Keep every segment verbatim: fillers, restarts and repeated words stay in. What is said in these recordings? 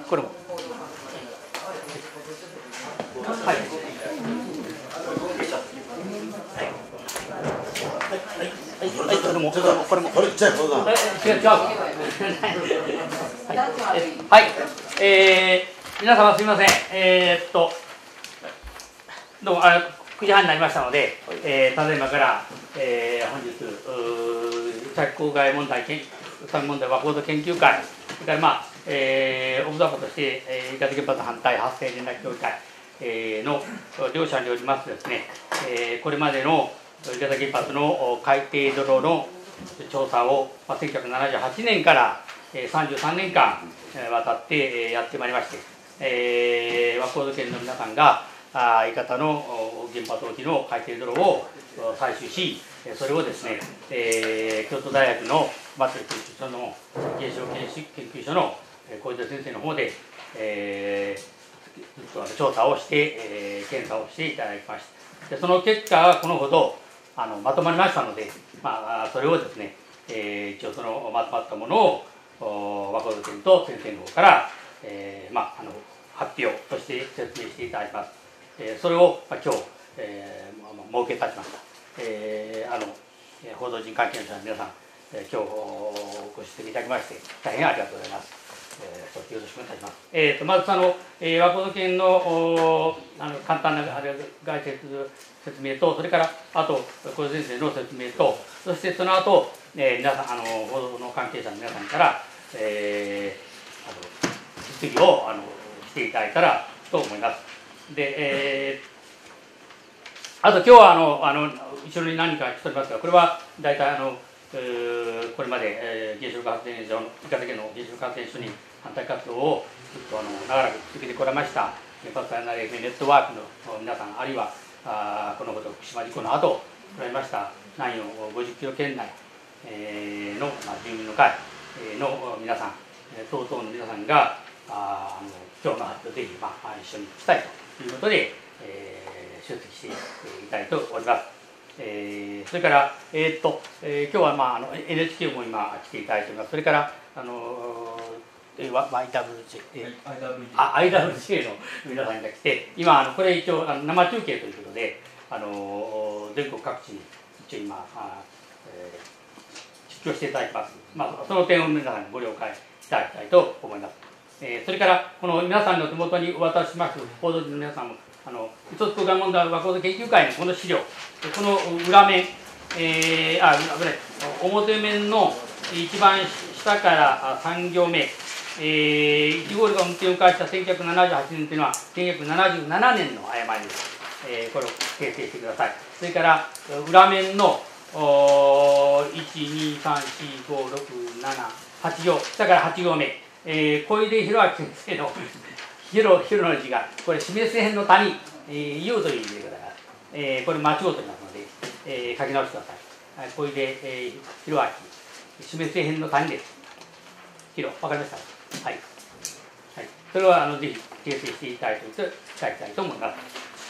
これも。はい。はい、これも、これも、これ、じゃあ、どうぞ。違う、違う。はい、えー、皆様すみません。えー、っと。どうも、あ、くじはんになりましたので、えー、ただいまから、えー、本日。着工外問題研、宇佐美問題和コード研究会。それから、まあ、えー、オブザーバーとして、えー、伊方原発反対発生連絡協議会。えー、の両者によりますですね、えー、これまでの伊方原発の海底泥の調査を、まあ、せんきゅうひゃくななじゅうはちねんから、えー、さんじゅうさんねんかん、えー、渡って、えー、やってまいりまして、えー、和コード県の皆さんがあ伊方の原発沖の海底泥を採取し、それをですね、えー、京都大学のバッテリー研究所の原子力研究所の小出先生の方で、えー調査をして、えー、検査をしていただきました。でその結果がこのほどあのまとまりましたので、まあ、それをですね、えー、一応そのまとまったものを和コード県と先生の方から、えーまあ、あの発表として説明していただきます。えー、それを、まあ、今日、えーまあ、設けたしました。えー、あの報道陣関係者の皆さん、えー、今日ご出席いただきまして大変ありがとうございます。えー、そしてよろしくお願いします。えー、とまずあの、えー、和コード県のあの簡単な概説説明と、それからあと小出先生の説明と、そしてその後、えー、皆さんあの報道の関係者の皆さんから、えー、あの質疑をあのしていただいたらと思います。で、えー、あと今日はあのあの後ろに何か来ておりますが、これは大体あのこれまで、えー、原子力発電所の伊方県の原子力発電所に反対活動をずっとあの長らく続けてこられました原発 エヌアールエフ ネットワークの皆さん、あるいはあこのほど福島事故の後来られました南予ごじゅっキロ圏内、えー、の、まあ、住民の会の皆さん等々の皆さんがああの今日の発表をぜひ、まあ、一緒にしたいということで、えー、出席していただいております。えー、それから、えーっとえー、今日は、まあ、あの エヌエイチケー も今来ていただいております。それからあの アイダブリュージェー アイダブリュージェー の皆さんが来て、今あのこれ一応あの生中継ということであの全国各地に一応今あ、えー、出張していただきます。まあ、その点を皆さんにご了解いただきたいと思います。えー、それからこの皆さんの手元にお渡しします報道陣の皆さんもあの一つ空間問題和コード研究会のこの資料、この裏面、えー、あ、危ない、表面の一番下からさん行目、えー、いち号炉が運転を開始したせんきゅうひゃくななじゅうはちねんというのはせんきゅうひゃくななじゅうななねんの誤りです。えー、これを訂正してください。それから裏面のいち、に、さん、よん、ご、ろく、なな、はち行、下からはち行目、えー、小出弘明先生の広広の字がこれ示す辺の谷、えー、言うという意味でございます。えー、これ間違うと言いますので、えー、書き直してください。小出、えー、弘明示す辺の谷です。広、わかりました。はい。はい、それはあのぜひ訂正していただいていただきたいと思います。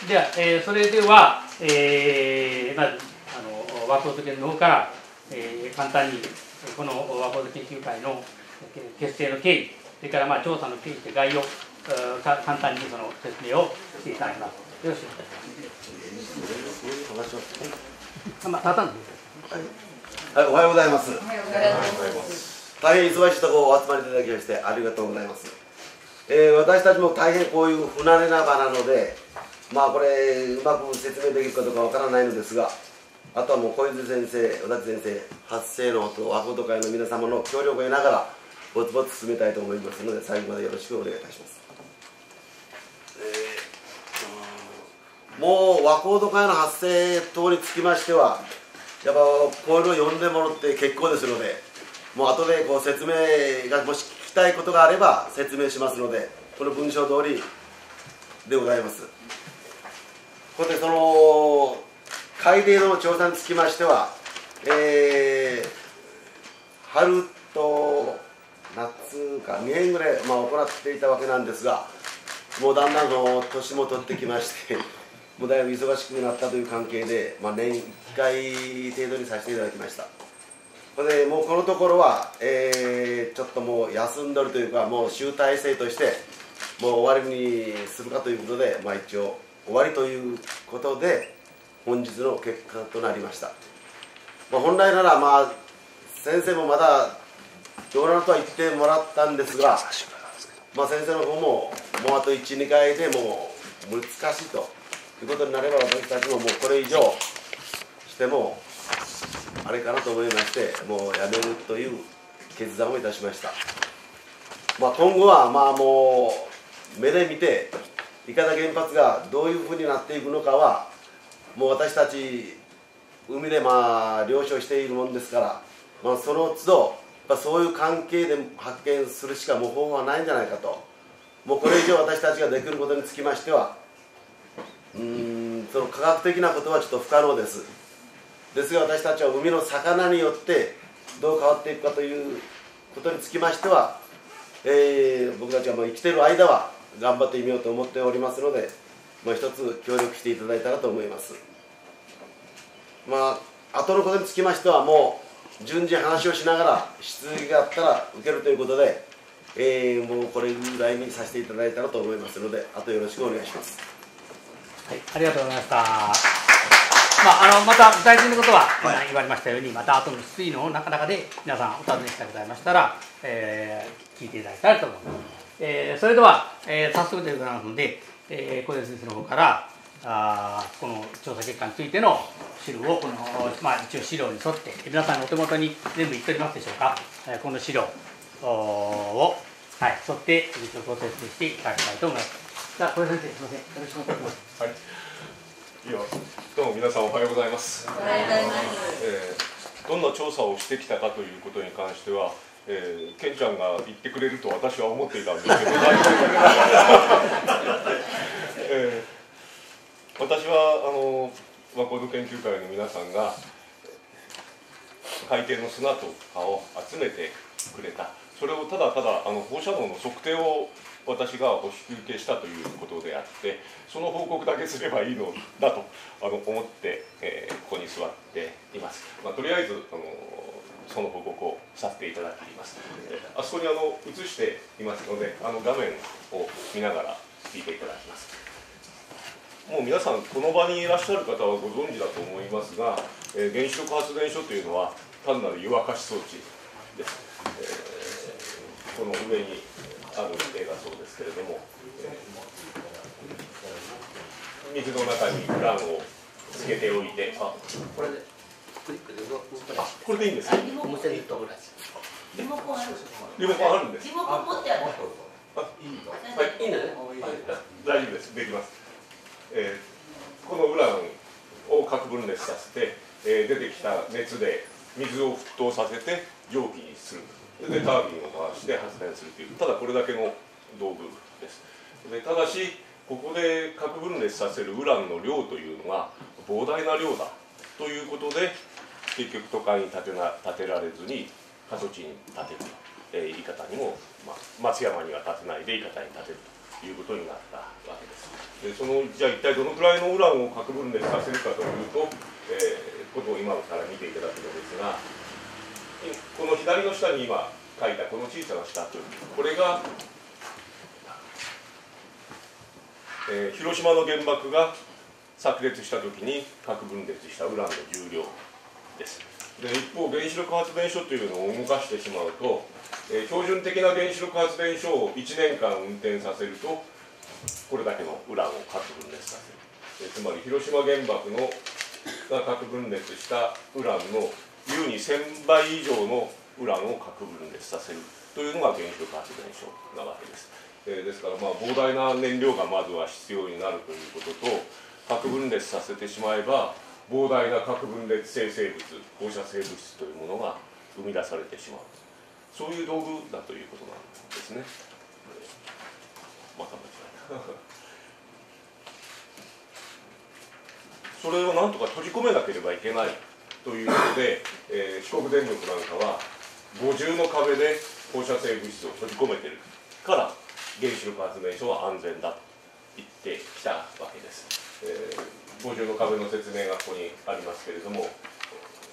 では、えー、それでは、えー、まずあの和コード県の方から、えー、簡単にこの和コード研究会の結成の経緯、それからまあ調査の経緯と概要、簡単にその説明をしていただきます。よろしくお願いします。まあ、立たんでいいですか。 はい、おはようございます。おはようございます。大変忙しいところお集まりいただきましてありがとうございます。えー、私たちも大変こういう不慣れな場なので、まあこれうまく説明できるかどうかわからないのですが、あとはもう小出先生、小崎先生、発生のと和コード会の皆様の協力を得ながらぼつぼつ進めたいと思いますので、最後までよろしくお願いいたします。えー、もう和コード会の発生等につきましては、やっぱこういうのを読んでもらって結構ですので、もう後でこう説明がもし聞きたいことがあれば説明しますので、この文章通りでございます。ここでその海底の調査につきましては、えー、春と夏かにねんぐらい、まあ、行っていたわけなんですが、もうだんだんの年も取ってきましてもうだいぶ忙しくなったという関係で、まあ、年いっかい程度にさせていただきました。 でもうこのところは、えー、ちょっともう休んどるというか、もう集大成としてもう終わりにするかということで、まあ、一応終わりということで本日の結果となりました。まあ、本来なら、まあ、先生もまだどうなるとは言ってもらったんですが、まあ、先生の方ももうあといち、にかいでもう難しいということになれば、私たちももうこれ以上してもあれかなと思いまして、もうやめるという決断をいたしました。まあ、今後はまあもう目で見て伊方原発がどういうふうになっていくのかは、もう私たち海でまあ漁師をしているもんですから、まあ、その都度やっぱそういう関係で発見するしかもう方法はないんじゃないかと。もうこれ以上私たちができることにつきましては、うーんその科学的なことはちょっと不可能です。ですが私たちは海の魚によってどう変わっていくかということにつきましては、えー、僕たちはもう生きている間は頑張ってみようと思っておりますので、まあ、一つ協力していただいたらと思います。まあ後のことにつきましてはもう順次話をしながら質疑があったら受けるということで、えー、もうこれぐらいにさせていただいたらと思いますので、あとよろしくお願いします。 はい、ありがとうございました。まあ、あのまた具体的なことは今言われましたように、また後の質疑の中々で皆さんお尋ねしてございましたら、えー、聞いていただけたらと思います。えー、それでは、えー、早速でございますので、えー、小出先生の方からあこの調査結果についての資料をこの、まあ、一応資料に沿って皆さんのお手元に全部いっておりますでしょうか。えー、この資料を、はい、沿って一応ご説明していただきたいと思います。じゃあ小出先生、すみません、よろしくお願いします。 はい、いやどうも皆さんおはようございます。 おはようございます。 えー、どんな調査をしてきたかということに関しては、えー、ケンちゃんが言ってくれると私は思っていたんですけど、えー、私はあの和光土研究会の皆さんが海底の砂とかを集めてくれた、それをただただあの放射能の測定を私がお引き受けしたということであって、その報告だけすればいいのだとあの思って、えー、ここに座っています。まあ、とりあえずあのその報告をさせていただいています。えー、あそこにあの映していますので、あの画面を見ながら聞いていただきます。もう皆さんこの場にいらっしゃる方はご存知だと思いますが、えー、原子力発電所というのは単なる湯沸かし装置です。えー、この上にある例がそうですけれども、えー、水の中にウランをつけておいて、あ、これでクリックで動く。あ、これでいいんですか。リモコンある。リモコンあるんです。 リモコン持ってある。 あ、いいの。はい、いいんだね。大丈夫です。できます。えー、このウランを核分裂させて、えー、出てきた熱で水を沸騰させて蒸気にする。でタービンを回して発電するという、ただこれだけの道具です。でただしここで核分裂させるウランの量というのが膨大な量だということで、結局都会に建てな建てられずに過疎地に建てると、えー、言い方にも、まあ、松山には建てないで言い方に建てるということになったわけです。でそのじゃあ一体どのくらいのウランを核分裂させるかというと、えー、ことを今から見ていただくのですが、この左の下に今書いたこの小さな四角、これが、えー、広島の原爆が炸裂した時に核分裂したウランの重量です。で一方原子力発電所というのを動かしてしまうと、えー、標準的な原子力発電所をいちねんかん運転させるとこれだけのウランを核分裂させる。えー、つまり広島原爆のが核分裂したウランの優にせんばい以上のウランを核分裂させるというのが原子力発電所なわけです。えー、ですからまあ膨大な燃料がまずは必要になるということと、核分裂させてしまえば膨大な核分裂生成物、放射性物質というものが生み出されてしまう、そういう道具だということなんですね。また間違えたそれをなんとか閉じ込めなければいけないということで、えー、四国電力なんかは五重の壁で放射性物質を閉じ込めているから原子力発電所は安全だと言ってきたわけです。えー、五重の壁の説明がここにありますけれども、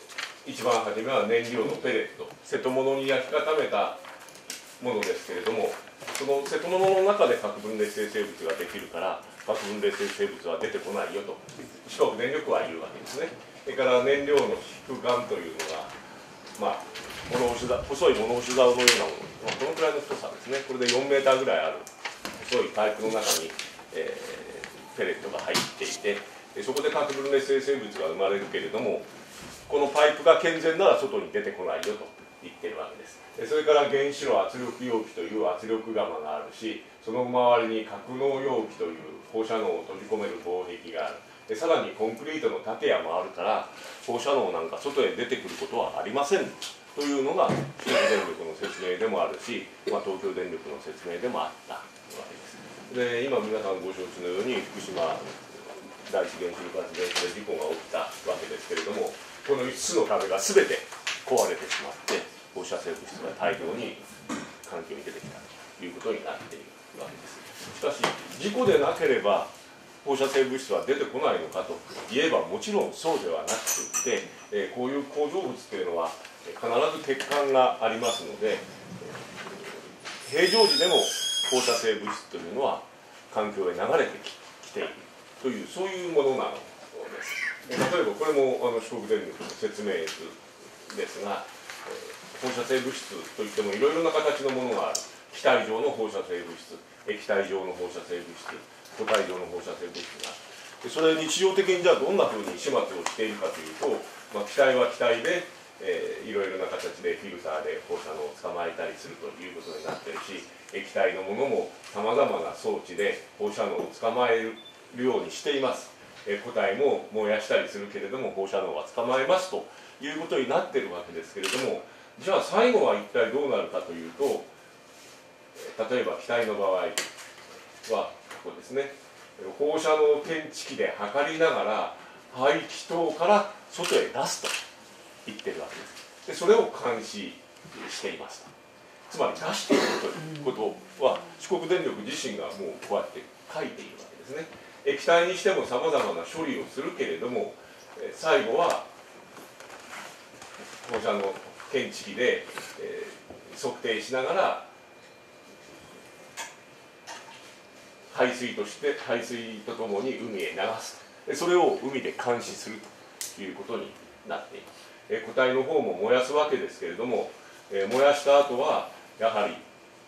一番初めは燃料のペレット、瀬戸物に焼き固めたものですけれども、その瀬戸物の中で核分裂性生物ができるから核分裂性生物は出てこないよと四国電力は言うわけですね。それから燃料の皮膚管というのが、まあ、物干しざ細い物干し竿のようなもの、まあ、このくらいの太さですね。これでよんメーターぐらいある細いパイプの中に、えー、ペレットが入っていて、そこで核分裂性生物が生まれるけれども、このパイプが健全なら外に出てこないよと言ってるわけです。それから原子炉圧力容器という圧力釜があるし、その周りに格納容器という放射能を閉じ込める防壁がある。でさらにコンクリートの建屋もあるから放射能なんか外へ出てくることはありませんというのが四国電力の説明でもあるし、まあ、東京電力の説明でもあったわけです。で今皆さんご承知のように福島第一原子力発電所で事故が起きたわけですけれども、このいつつの壁が全て壊れてしまって放射性物質が大量に環境に出てきたということになっているわけです。しかし事故でなければ放射性物質は出てこないのかと言えばもちろんそうではなくて、えー、こういう構造物というのは必ず欠陥がありますので、平常時でも放射性物質というのは環境へ流れてきているというそういうものなのです。例えばこれもあの四国電力の説明図ですが、放射性物質といってもいろいろな形のものがある。気体状の放射性物質、液体状の放射性物質、固体状の放射性物質がある。でそれ日常的にじゃあどんなふうに始末をしているかというと、まあ、気体は気体で、えー、いろいろな形でフィルターで放射能を捕まえたりするということになっているし、液体のものもさまざまな装置で放射能を捕まえるようにしています。えー、固体も燃やしたりするけれども放射能は捕まえますということになっているわけですけれども、じゃあ最後は一体どうなるかというと、例えば気体の場合はここですね、放射能検知器で測りながら排気筒から外へ出すと言っているわけです。でそれを監視していますと。つまり出しているということは四国電力自身がもうこうやって書いているわけですね。液体にしてもさまざまな処理をするけれども、最後は放射能検知器で、えー、測定しながら排水として排水とともに海へ流す。それを海で監視するということになっています。えー、固体の方も燃やすわけですけれども、えー、燃やした後はやはり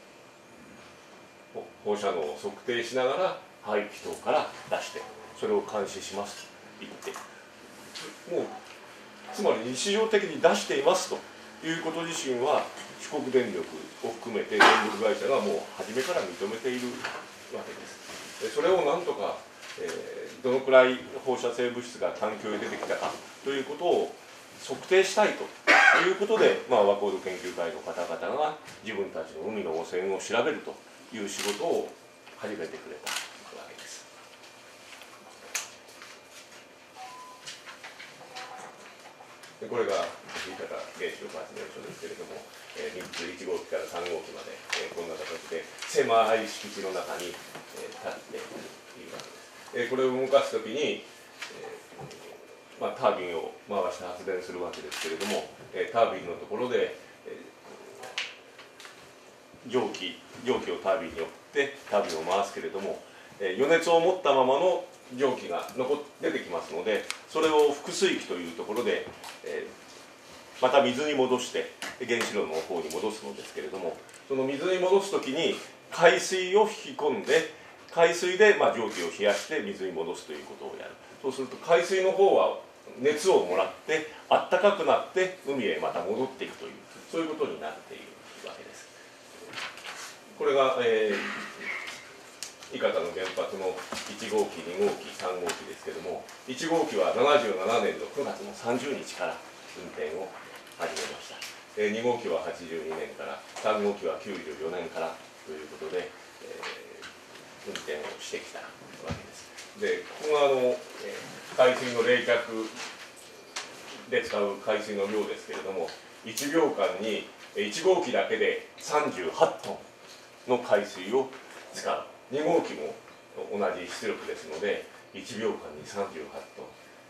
放射能を測定しながら排気筒から出してそれを監視しますと言って、もうつまり日常的に出していますということ自身は四国電力を含めて電力会社がもう初めから認めているわけです。でそれをなんとか、えー、どのくらい放射性物質が環境へ出てきたかということを測定したいということで、まあ、和光土研究会の方々が自分たちの海の汚染を調べるという仕事を始めてくれたわけです。でこれが新潟原子力発電所ですけれども、えー、みっついち号機からさん号機まで、えー、こんな形で狭い敷地の中に、えー、立っているわけです。えー、これを動かすときに、えーまあ、タービンを回して発電するわけですけれども、えー、タービンのところで、えー、蒸気蒸気をタービンに送ってタービンを回すけれども、えー、余熱を持ったままの蒸気が残出てきますので、それを複水器というところで、えー、また水に戻して原子炉の方に戻すのですけれども、その水に戻す時に海水を引き込んで海水でまあ蒸気を冷やして水に戻すということをやる。そうすると海水の方は熱をもらってあったかくなって海へまた戻っていくというそういうことになっているわけです。これが、えー、伊方の原発のいち号機、に号機、さん号機ですけども、いち号機はななじゅうななねんのくがつのさんじゅうにちから運転を始めました。えー、に号機ははちじゅうにねんから、さん号機はきゅうじゅうよねんからということで、えー、運転をしてきたわけです。で、ここがあの、えー、海水の冷却で使う海水の量ですけれども、いちびょうかんにいち号機だけでさんじゅうはちトンの海水を使う。に号機も同じ出力ですのでいちびょうかんにさんじゅうはちトン、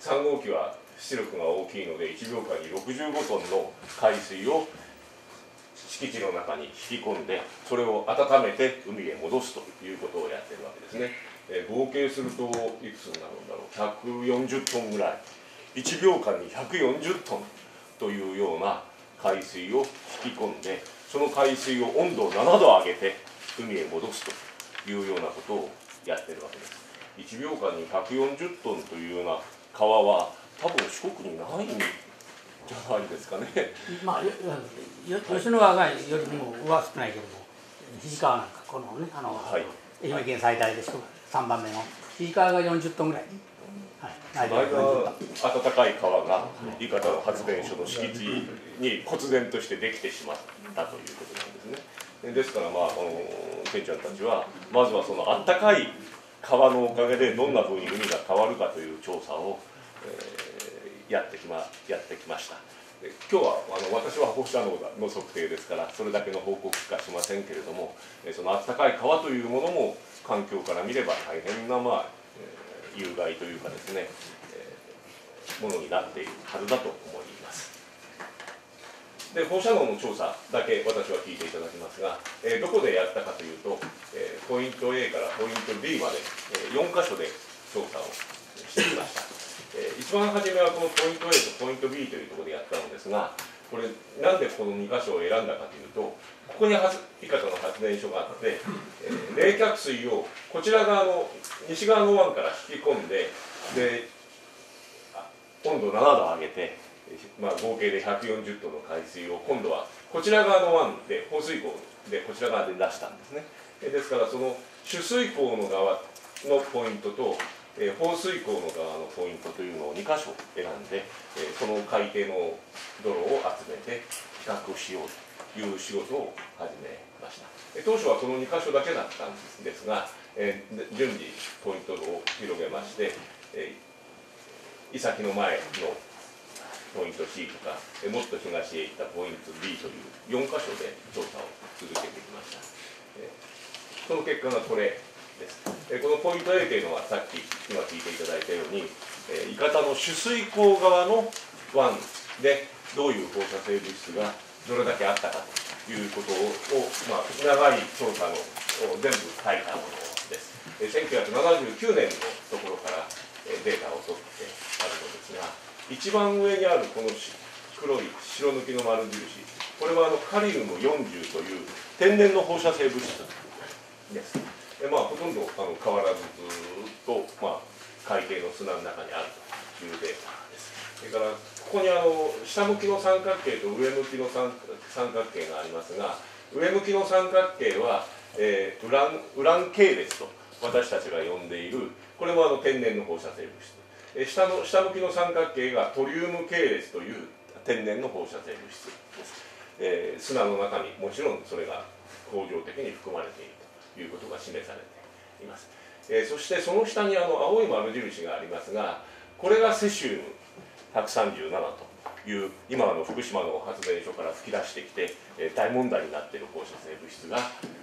さんごうきは出力が大きいのでいちびょうかんにろくじゅうごトンの海水を敷地の中に引き込んで、それを温めて海へ戻すということをやってるわけですね。えー、合計するといくつになるんだろう、ひゃくよんじゅっトンぐらい、いちびょうかんにひゃくよんじゅっトンというような海水を引き込んで、その海水を温度をななど上げて海へ戻すというようなことをやってるわけです。いちびょうかんにひゃくよんじゅっトンというような川は多分四国にないんじゃないですかね。 まあ、よよ吉野川がよりも上は少ないけども、肱川なんかこのね、あの、はい、愛媛県最大でしょ、さんばんめの肱川がよんじゅっトンぐらい。 はい、この間暖かい川が伊方の発電所の敷地に忽然としてできてしまったということなんですね。ですから、まあ、あのケンちゃんたちはまずはその暖かい川のおかげでどんなふうに海が変わるかという調査を、えー、やってきま、やってきました。で今日はあの私は放射能の測定ですからそれだけの報告しかしませんけれども、その暖かい川というものも環境から見れば大変な、まあ、有害というかですね、えー、ものになっているはずだと思います。で放射能の調査だけ私は聞いていただきますが、えー、どこでやったかというと、えー、ポイント A からポイント B まで、えー、よんかしょで調査をしてきました。えー、一番初めはこのポイント A とポイント B というところでやったのですが、これなんでこのにかしょを選んだかというと、ここに伊方の発電所があって、えー、冷却水をこちら側の西側の湾から引き込んで、で温度ななど上げて、まあ、合計でひゃくよんじゅっトンの海水を今度はこちら側の湾で放水口でこちら側で出したんですね。ですからその取水口の側のポイントと、えー、放水口の側のポイントというのをにかしょ選んで、えー、その海底の泥を集めて比較をしようという仕事を始めました。当初はこのにかしょだけだったんですが、えー、順次ポイントを広げまして、えー、岬の前のポイント C とか、えー、もっと東へ行ったポイント B というよんかしょで調査を続けてきました。えー、その結果がこれです。えー、このポイント A というのはさっき今聞いていただいたように、えー、伊方の取水口側の湾でどういう放射性物質がどれだけあったかということを、まあ、長い調査の全部書いたものです。えー、せんきゅうひゃくななじゅうきゅうねんのところから、えー、データを取ってあるのですが、一番上にあるこの黒い白抜きの丸印、これはあのカリウムよんじゅうという天然の放射性物質です。でまあ、ほとんどあの変わらずずっと、まあ、海底の砂の中にあるというデータです。それからここにあの下向きの三角形と上向きの三三角形がありますが、上向きの三角形は、えー、ウランウラン系列と私たちが呼んでいる、これもあの天然の放射性物質。下の下向きの三角形がトリウム系列という天然の放射性物質です。えー、砂の中にもちろんそれが恒常的に含まれているということが示されています。えー、そしてその下にあの青い丸印がありますが、これがセシウムひゃくさんじゅうななという今の福島の発電所から噴き出してきて、えー、大問題になっている放射性物質が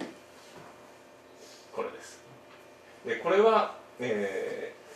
これです。でこれは、えー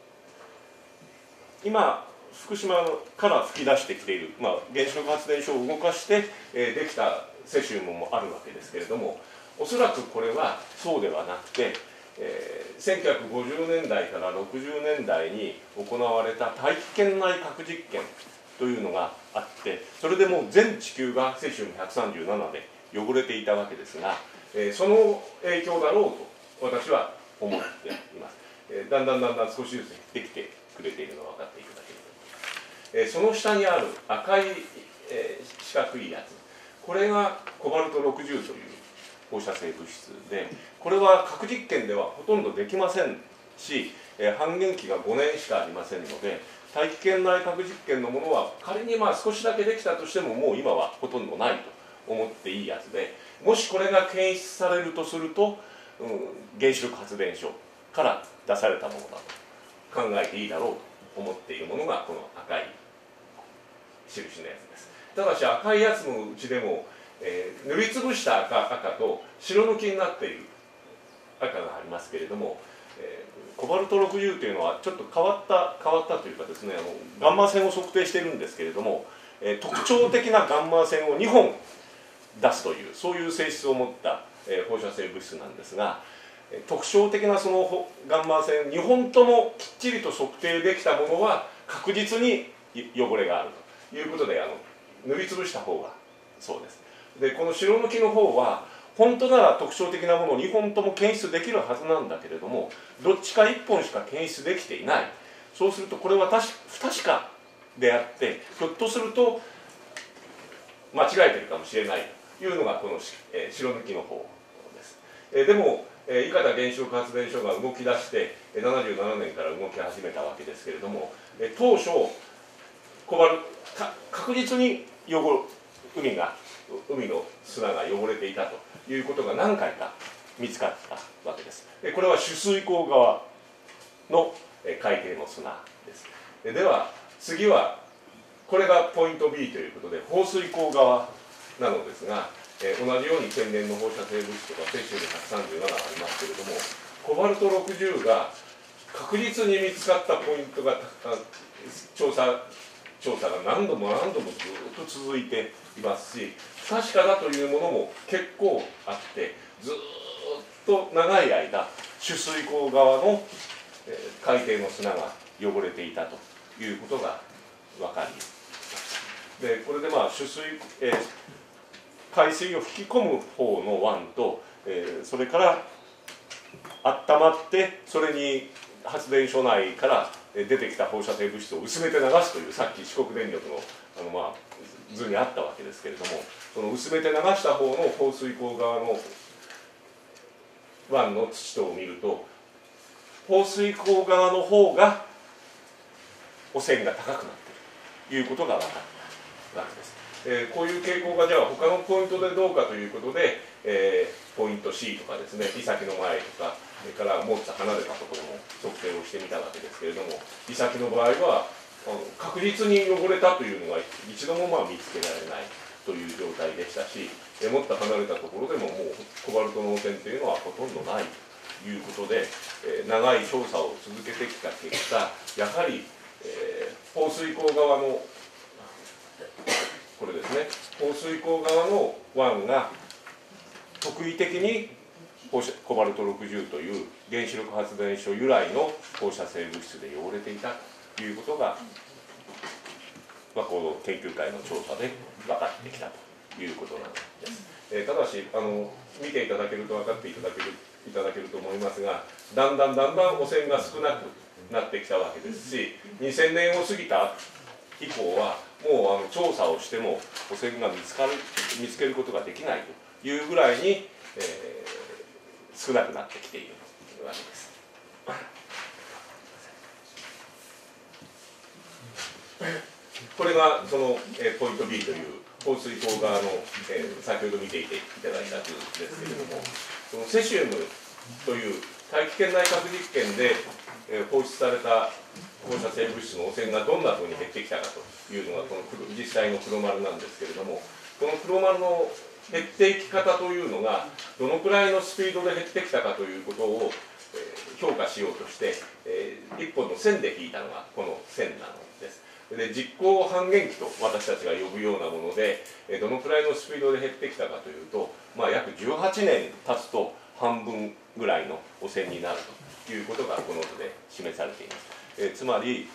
今福島から噴き出してきている、まあ、原子力発電所を動かして、えー、できたセシウムもあるわけですけれども、おそらくこれはそうではなくて、えー、せんきゅうひゃくごじゅうねんだいからろくじゅうねんだいに行われた大気圏内核実験というのがあって、それでもう全地球がセシウムひゃくさんじゅうななで汚れていたわけですが、えー、その影響だろうと私は思っています。えー、だんだんだんだん少しずつ減ってきてくれているのが分かっていただけると思います。えー、その下にある赤い、えー、四角いやつ、これがコバルトろくじゅうという放射性物質で、これは核実験ではほとんどできませんし、えー、半減期がごねんしかありませんので、大気圏内核実験のものは仮にまあ少しだけできたとしてももう今はほとんどないと思っていいやつで、もしこれが検出されるとすると、うん、原子力発電所から出されたものだと考えていいだろうと思っているものがこの赤い印のやつです。ただし赤いやつのうちでも、えー、塗りつぶした赤、赤と白抜きになっている赤がありますけれども、えコバルトろくじゅうというのはちょっと変わった変わったというかですね、あのガンマ線を測定しているんですけれども、えー、特徴的なガンマ線をにほん出すというそういう性質を持った、えー、放射性物質なんですが、特徴的なそのガンマ線にほんともきっちりと測定できたものは確実に汚れがあるということで、あの塗りつぶした方がそうです。でこの白抜きの方は本当なら特徴的なものをにほんとも検出できるはずなんだけれども、どっちかいっぽんしか検出できていない。そうするとこれは確不確かであって、ひょっとすると間違えてるかもしれないというのがこの、えー、白抜きの方です。えー、でも、えー、伊方原子力発電所が動き出してななじゅうななねんから動き始めたわけですけれども、えー、当初コバル確実に汚海が海の砂が汚れていたということが何回か見つかったわけです。でこれは取水口側の海底の砂です。で, では次はこれがポイント ビー ということで放水口側なのですが、えー、同じように天然の放射性物質とかセシウムひゃくさんじゅうななありますけれども、コバルトろくじゅうが確実に見つかったポイントが調査調査が何度も何度もずっと続いていますし、不確かだというものも結構あって、ずっと長い間取水口側の、えー、海底の砂が汚れていたということが分かります。でこれでまあ取水、えー、海水を吹き込む方の湾と、えー、それから温まってそれに発電所内から出てきた放射性物質を薄めて流すという、さっき四国電力の、あの、まあ、図にあったわけですけれども、その薄めて流した方の放水口側の湾の土とを見ると、放水口側の方が汚染が高くなっているということが分かったわけです。えー、こういう傾向がじゃあ他のポイントでどうかということで、えー、ポイント シー とかですね、岬の前とか、それからもうちょっと離れたところも測定をしてみたわけですけれども、岬の場合は確実に汚れたというのが一度もまあ見つけられないという状態でしたし、えー、もっと離れたところでももうコバルトの汚染というのはほとんどないということで、えー、長い調査を続けてきた結果、やはり、えー、放水口側のこれですね、放水口側の湾が特異的に放射コバルトろくじゅうという原子力発電所由来の放射性物質で汚れていたということが、まあ、この研究会の調査で分かってきたということなんです。えー、ただしあの見ていただけると分かっていただけるいただけると思いますが、だんだんだんだん汚染が少なくなってきたわけですし、にせんねんを過ぎた以降はもうあの調査をしても汚染が見つかる見つけることができないというぐらいに、えー、少なくなってきているわけです。これがその、えー、ポイント ビー という放水口側の、えー、先ほど見ていていただいた図ですけれども、そのセシウムという大気圏内核実験で、えー、放出された放射性物質の汚染がどんなふうに減ってきたかというのがこの実際の黒丸なんですけれども、この黒丸の減っていき方というのがどのくらいのスピードで減ってきたかということを、えー、評価しようとして、えー、一本の線で引いたのがこの線なのです。で実光半減期と私たちが呼ぶようなもので、えー、どのくらいのスピードで減ってきたかというと、まあ、約じゅうはちねん経つと半分ぐらいの汚染になるということがこの図で示されています。えー、つまり、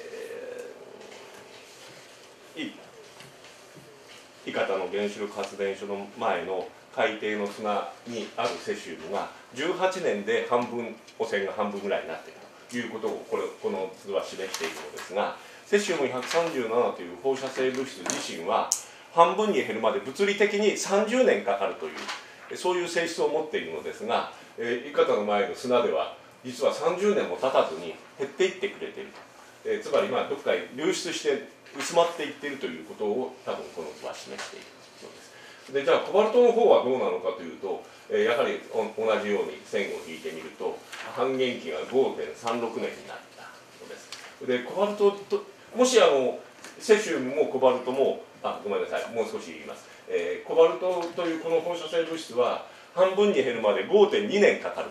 えー、伊方の原子力発電所の前の海底の砂にあるセシウムがじゅうはちねんで半分汚染が半分ぐらいになっているということをこれこの図は示しているのですが、セシウムひゃくさんじゅうななという放射性物質自身は半分に減るまで物理的にさんじゅうねんかかるというそういう性質を持っているのですが、えー、伊方の前の砂では実はさんじゅうねんも経たずに減っていってくれていると、えー、つまりまあどこかへ流出して薄まっていっているということを多分この図は示しているのです。でじゃあコバルトの方はどうなのかというと、えー、やはり同じように線を引いてみると半減期が ごてんさんろくねんになったのです。でコバルトともしあのセシウムもコバルトもあごめんなさいもう少し言います、えー、コバルトというこの放射性物質は半分に減るまで ごてんにねんかかると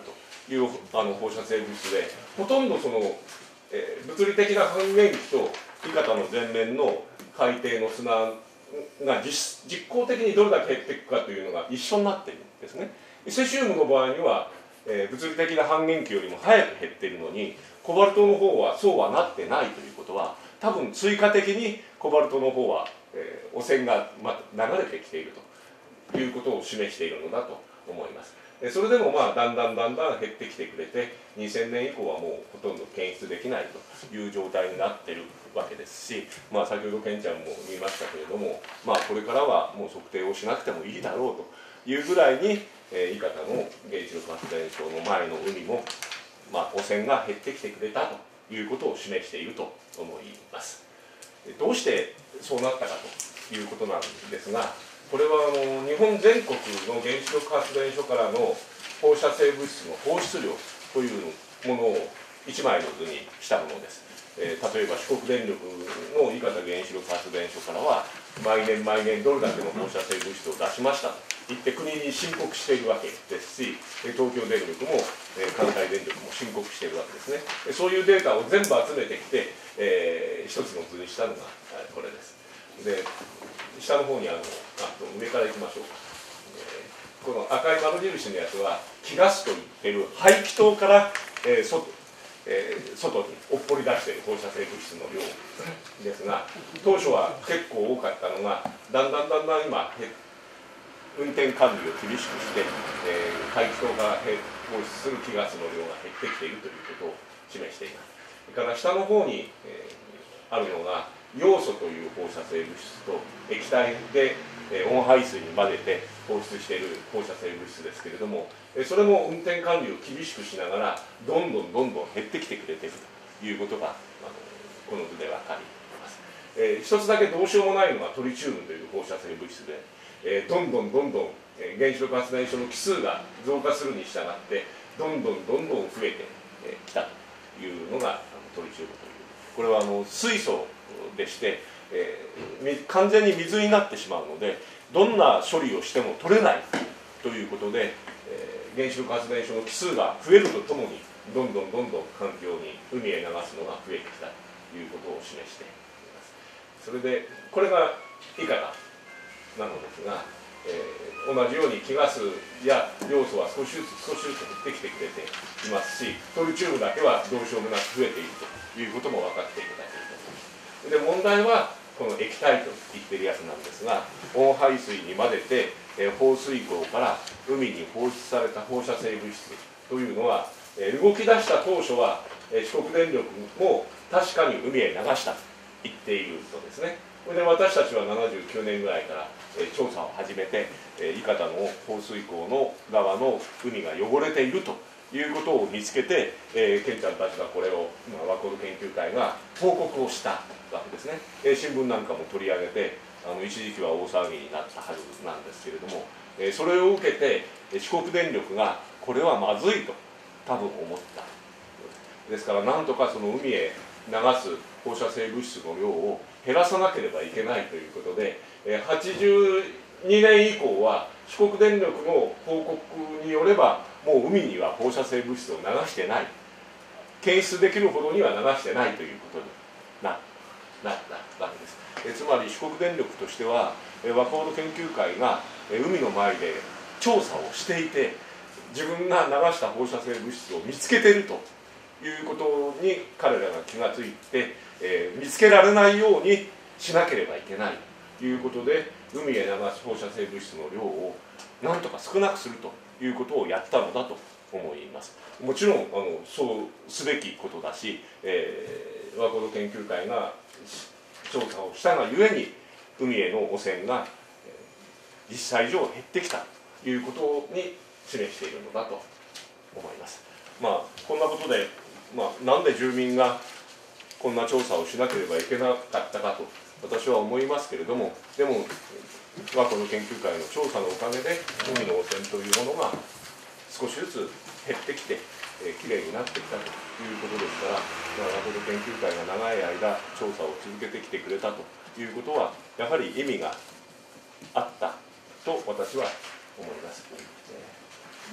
いうあの放射性物質で、ほとんどその、えー、物理的な半減期と伊方の前面の海底の砂が 実, 実効的にどれだけ減っていくかというのが一緒になっているんですね。セシウムの場合には、えー、物理的な半減期よりも早く減っているのに、コバルトの方はそうはなってないということは、多分追加的にコバルトの方は、えー、汚染が、ま、流れてきているということを示しているのだと思います。それでもまあだんだんだんだん減ってきてくれて、にせんねん以降はもうほとんど検出できないという状態になっているわけですし、まあ、先ほどケンちゃんも言いましたけれども、まあ、これからはもう測定をしなくてもいいだろうというぐらいに、えー、伊方の原子力発電所の前の海も、まあ、汚染が減ってきてくれたということを示していると思います。どうしてそうなったかということなんですが、これはあの日本全国の原子力発電所からの放射性物質の放出量というものをいちまいの図にしたものです。えー、例えば四国電力の伊方原子力発電所からは毎年毎年どれだけの放射性物質を出しましたと言って国に申告しているわけですし、東京電力も関西電力も申告しているわけですね。そういうデータを全部集めてきて、えー、一つの図にしたのがこれです。で、下の方にあのあ上からいきましょうか、えー、この赤い丸印のやつは気ガスといってる排気筒から、えー 外, えー、外におっぽり出している放射性物質の量ですが、当初は結構多かったのがだんだんだんだん今運転管理を厳しくして、えー、排気筒から放出する気ガスの量が減ってきているということを示しています。それから下の方に、えー、あるのがヨウ素という放射性物質と液体で、えー、温排水に混ぜて放出している放射性物質ですけれども、えー、それも運転管理を厳しくしながらどんどんどんどん減ってきてくれているということがあのこの図で分かります。えー、一つだけどうしようもないのがトリチウムという放射性物質で、えー、どんどんどんどん、えー、原子力発電所の基数が増加するに従ってどんどんどんどん増えてきたというのがトリチウムという、これはあの水素でして、えー、完全に水になってしまうのでどんな処理をしても取れないということで、えー、原子力発電所の基数が増えるとともにどんどんどんどん環境に海へ流すのが増えてきたということを示しています。それでこれが伊方なのですが、えー、同じように気ガスやヨウ素は少しずつ少しずつ減ってきてくれていますし、トリチウムだけはどうしようもなく増えているということも分かっていただけると思います。で、問題はこの液体と言ってるやつなんですが、温排水に混ぜて、えー、放水口から海に放出された放射性物質というのは、えー、動き出した当初は、えー、四国電力も確かに海へ流したと言っているのですね。それで私たちはななじゅうきゅうねんぐらいから、えー、調査を始めて、えー、伊方の放水口の側の海が汚れているということを見つけて、えー、ケンちゃんたちがこれを、まあ、ワコール研究会が報告をしたわけですね。えー、新聞なんかも取り上げて、あの一時期は大騒ぎになったはずなんですけれども、えー、それを受けて四国電力がこれはまずいと多分思った。ですからなんとかその海へ流す放射性物質の量を減らさなければいけないということで、はちじゅうにねん以降は四国電力の報告によればもう海には放射性物質を流してない、検出できるほどには流してないということになったわけです。えつまり四国電力としてはワコール研究会が海の前で調査をしていて自分が流した放射性物質を見つけているということに彼らが気がついて、えー、見つけられないようにしなければいけないということで海へ流す放射性物質の量をなんとか少なくするということをやったのだと思います。もちろんあのそうすべきことだし、えー、ワコール研究会が調査をしたがゆえに海への汚染が実際上減ってきたということに示しているのだと思います。まあこんなことで、まあ、なんで住民がこんな調査をしなければいけなかったかと私は思いますけれども、でもワコール研究会の調査のおかげで海の汚染というものが少しずつ減ってきて、えー、きれいになってきたということですから、まあ、ワコール研究会が長い間調査を続けてきてくれたということはやはり意味があったと私は思います。えー、もう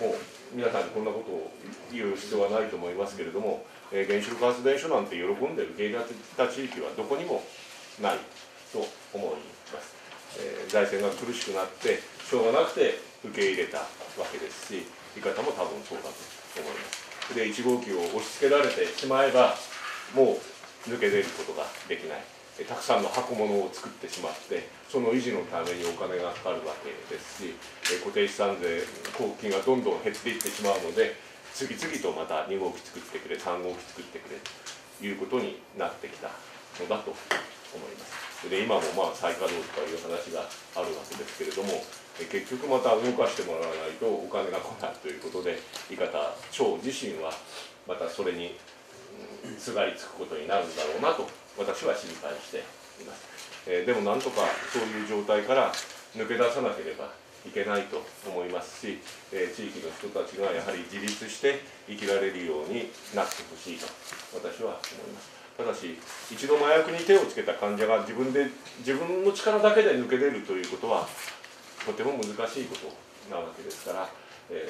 皆さんにこんなことを言う必要はないと思いますけれども、えー、原子力発電所なんて喜んで受け入れた地域はどこにもないと思います。えー、財政が苦しくなってしょうがなくて受け入れたわけですし、言い方も多分そうだと思います。でいち号機を押し付けられてしまえばもう抜け出ることができない、えー、たくさんの箱物を作ってしまってその維持のためにお金がかかるわけですし、えー、固定資産税交付金がどんどん減っていってしまうので、次々とまたに号機作ってくれさん号機作ってくれということになってきたのだと思います。で今もまあ再稼働とかいう話があるわけですけれども、結局また動かしてもらわないとお金が来ないということで、伊方町自身はまたそれにすがりつくことになるんだろうなと私は心配しています。えー、でもなんとかそういう状態から抜け出さなければいけないと思いますし、えー、地域の人たちがやはり自立して生きられるようになってほしいと私は思います。ただし一度麻薬に手をつけた患者が自分で自分の力だけで抜け出るということはとても難しいことなわけですから、え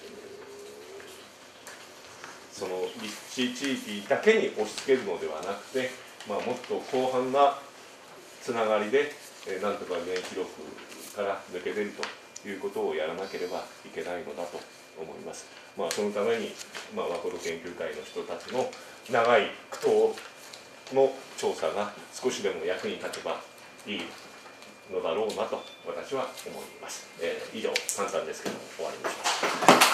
ー、その立地地域だけに押し付けるのではなくて、まあ、もっと広範なつながりで、えー、なんとか原子力から抜け出るということをやらなければいけないのだと思います。まあ、そのために、まあ、和光研究会の人たちの長い苦闘の調査が少しでも役に立てばいいのだろうなと私は思います。えー、以上簡単ですけども終わりにします。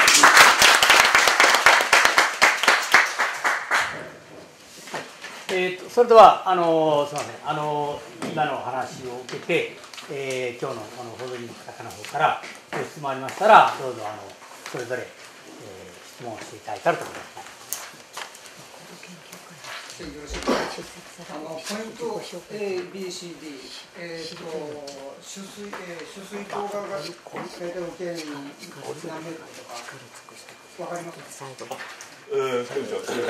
えー、とそれではあのすみません、あの今の話を受けて、えー、今日のあの報道に来た方の方からご質問ありましたらどうぞあのそれぞれ、えー、質問していただいたらと思います。 よろしくお願いします。あのポイント A、B、C、D、えー、と取水、えー、取水口側が大体受けに何メートルとかわかりますか？ えー、じゃあそれ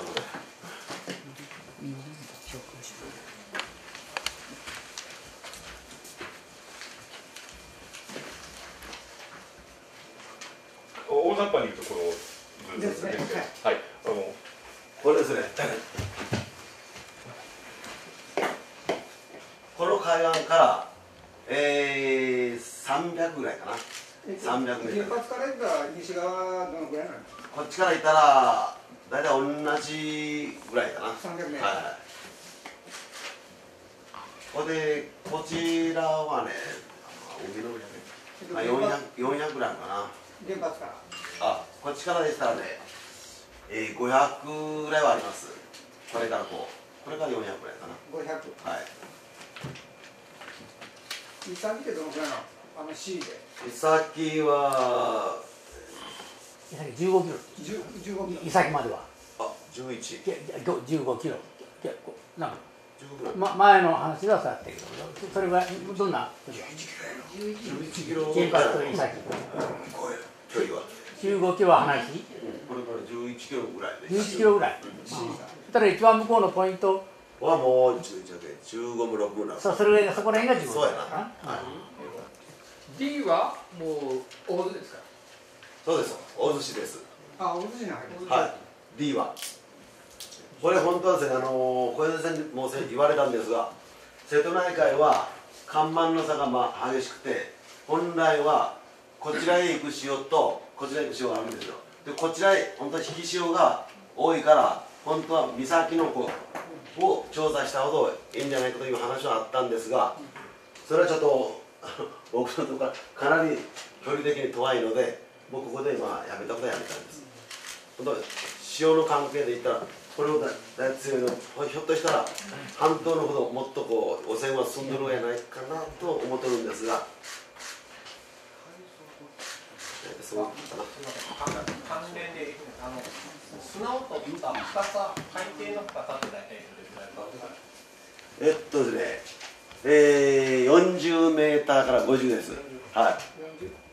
大雑把に言うとこの図ですね。はい。あのこれですね。この海岸から、えー、さんびゃくぐらいかな。さんびゃくメートル。 原発から行ったら西側どのぐらいなんですか？ こっちから行ったら大体同じぐらいかな。 さんびゃくメートル。 はい。これでこちらはね、海の上で、まあ、よんひゃくぐらいかな。 原発から。 あ、こっちからでしたらね、えー、ごひゃくぐらいはあります。これからこう、これからよんひゃくぐらいかな。 ごひゃく。 はい。 イサキってどのぐらいなの？あの C で。 イサキはイサキじゅうごキロ。 じゅうごキロ。 イサキまでは。 あ、じゅういち。 じゅうごキロ。結構なんか、 じゅうごキロ。 ま、前の話ではそうやったけど、それがどんな？ じゅういちキロ。 原発とイサキ。 距離は。 じゅうごキロは離し。 これからじゅういちキロぐらいで。 じゅういちキロぐらい。そしたら一番向こうのポイント。 はもうじゅういちでじゅうごもろくもなる。 そう、それそこら辺がじゅうご。 そうやな。はい。 D はもう大津ですか？ そうです。大洲市です。 あ、大津市に入る。 はい。D は。これ本当はですね、あの小泉先生も言われたんですが、瀬戸内海は干満の差がまあ激しくて、本来はこちらへ行く潮とこちらへ行く潮があるんですよ。でこちらへ本当は引き潮が多いから、本当は岬の子を調査したほどいいんじゃないかという話はあったんですが、それはちょっと僕のところからかなり距離的に遠いので、もうここでまあやめたことはやめたんです。本当潮の関係で言ったらこれを大強いのひょっとしたら半島のほどもっとこう汚染は進んでるんじゃないかなと思ってるんですが、そうかな。 関連であの砂を取った深さ、海底の深さって大体どれくらいか分かる？ えっとですね、えー、よんじゅうメーターからごじゅうです。はい。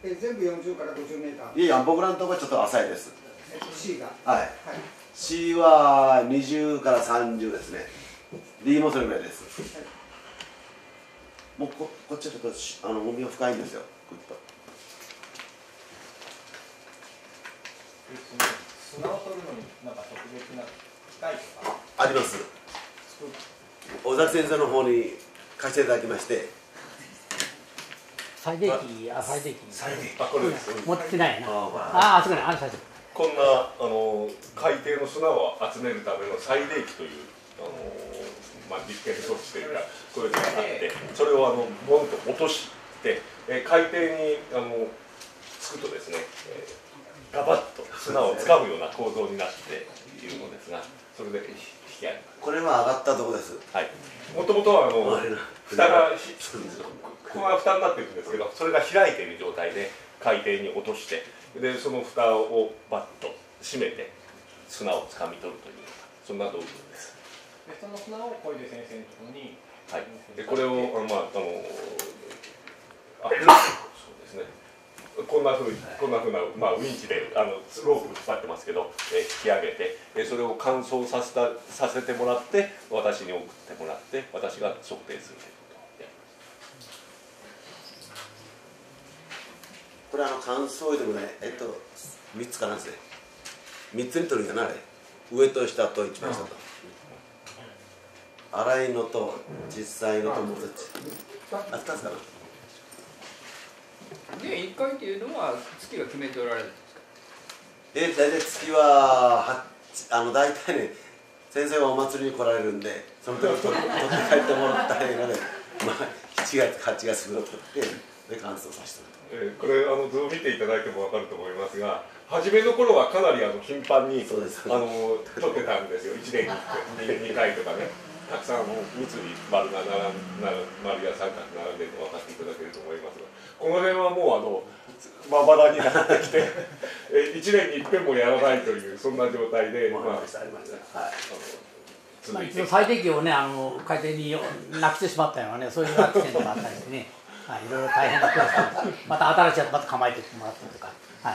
え全部よんじゅうからごじゅうメーター。 いやいや、僕らのところはちょっと浅いです。 えっと C が。 はい。 はい。 C はにじゅうからさんじゅうですね。D もそれぐらいです。はい、もうここっちはちょっとあの海が深いんですよ。ぐっと。 砂を取るのになんか特別な機械とかあります。尾崎先生の方に貸していただきまして。 最低機、あ、最低機。 最低機。あ、これです。 持ってないな。 ああ、あそこね、あの最低機。 こんなあの海底の砂を集めるための最低機というあのまあ実験装置というかこれがあって、それをあのボンと落としてえ海底にあのつくとですね、えー、ガバッと砂を掴むような構造になっているのですが、それで引き上げます。 これは上がったところです。 はい。もともとはあの蓋がここが蓋になっているんですけど、それが開いている状態で海底に落として、でその蓋をバッと閉めて砂をつかみ取るというそんな道具です。 でその砂を小出先生のところに、 はい。でこれをあまああのあそうですね。こんなふうにこんなふうなまあウィンチであのロープ引っ張ってますけど、え引き上げて、えそれを乾燥させたさせてもらって私に送ってもらって私が測定するということをやります。 これあの乾燥でもね、えっと三つかなんですね。三つに取るんじゃないあれ。上と下と一番下と。粗いのと実際のともう一つ。あ、二つかな。 で、いっかいっていうのは月が決めておられるんですか。 で、大体月はあの大体ね、先生はお祭りに来られるんで、その時取って帰ってもらったらいいので、まあしちがつはちがつぐらい取ってで乾燥させてると。えー、これあの図を見ていただいても分かると思いますが、初めの頃はかなりあの頻繁にあの取ってたんですよ。いちねんににかいとかね。たくさん密に丸が並ん丸や三角並んでるの分かっていただけると思いますが、この辺はもうあのまばらになってきていちねんにいっぺんもやらないというそんな状態で、まあ、あの一応最低機をね、あの海底になくしてしまったようなね、そういうアクシデントがあったりしてね、はい、いろいろ大変なことですけど、また新しいやつまた構えてもらったりとか。はい、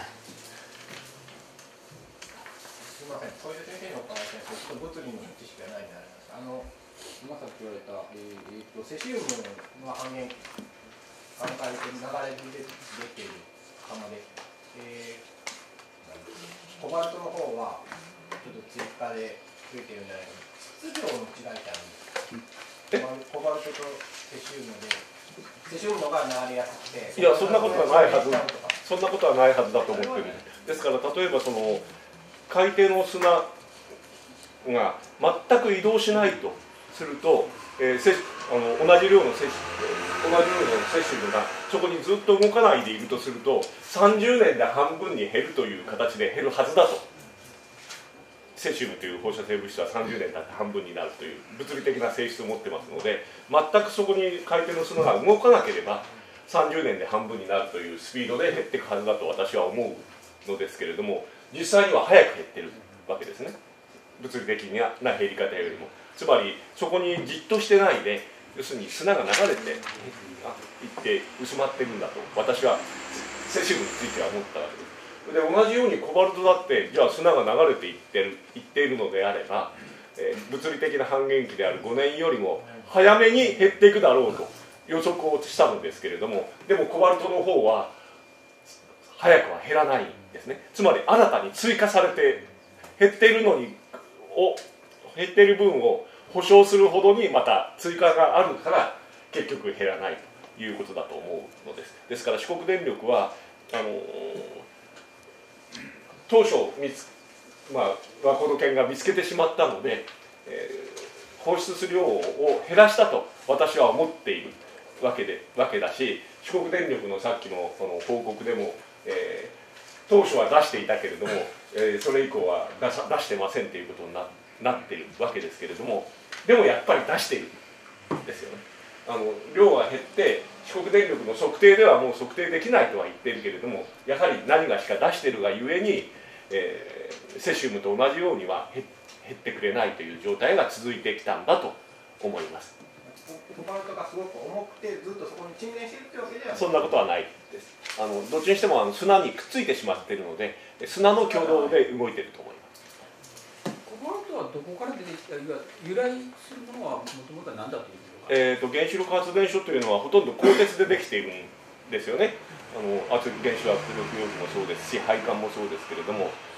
すみません、小出先生のお話でちょっと物理の知識がないんであれなんですが、あの今さっき言われた、えーえー、とセシウムの半減半回転流れでできている釜で、えー、コバルトの方はちょっと追加で増えているんじゃないかな。質量の違いってあるんですか。コバルトとセシウムでセシウムのが流れやすくて、 いやそんなことはないはずそんなことはないはずだと思ってる。ですから例えばその海底の砂が全く移動しないとすると、えー、せあの同じ量の摂取同じ量の摂取がそこにずっと動かないでいるとするとさんじゅうねんで半分に減るという形で減るはずだと。セシウムという放射性物質はさんじゅうねん経って半分になるという物理的な性質を持ってますので、全くそこに海底の砂が動かなければさんじゅうねんで半分になるというスピードで減っていくはずだと私は思うのですけれども、実際には早く減ってるわけですね、物理的な減り方よりも。つまりそこにじっとしてないで、要するに砂が流れていって薄まってるんだと私はセシウムについては思ったわけです。で同じようにコバルトだってじゃあ砂が流れていってるいっているのであれば、えー、物理的な半減期であるごねんよりも早めに減っていくだろうと予測をしたのですけれども、でもコバルトの方は早くは減らないんですね。つまり新たに追加されて減っているのにを減っている分を保証するほどにまた追加があるから結局減らないということだと思うのです。ですから四国電力はあのー当初見つ、まあ、和光土研が見つけてしまったので、えー、放出する量を減らしたと私は思っているわけでわけだし、四国電力のさっきのその報告でも、えー、当初は出していたけれども、えー、それ以降は出さ出してませんということに な, なっているわけですけれども、でもやっぱり出しているんですよね。あの量が減って四国電力の測定ではもう測定できないとは言っているけれども、やはり何がしか出しているがゆえに、えー、セシウムと同じようには減ってくれないという状態が続いてきたんだと思います。 コバルトがすごく重くてずっとそこに沈殿しているというわけではそんなことはないです。あのどっちにしてもあの砂にくっついてしまっているので、砂の挙動で動いていると思います。 コバルトはどこから出てきた、由来するものはもともとは何だということえーと、原子力発電所というのはほとんど鋼鉄でできているんですよね。あの圧原子圧力容器もそうですし配管もそうですけれども、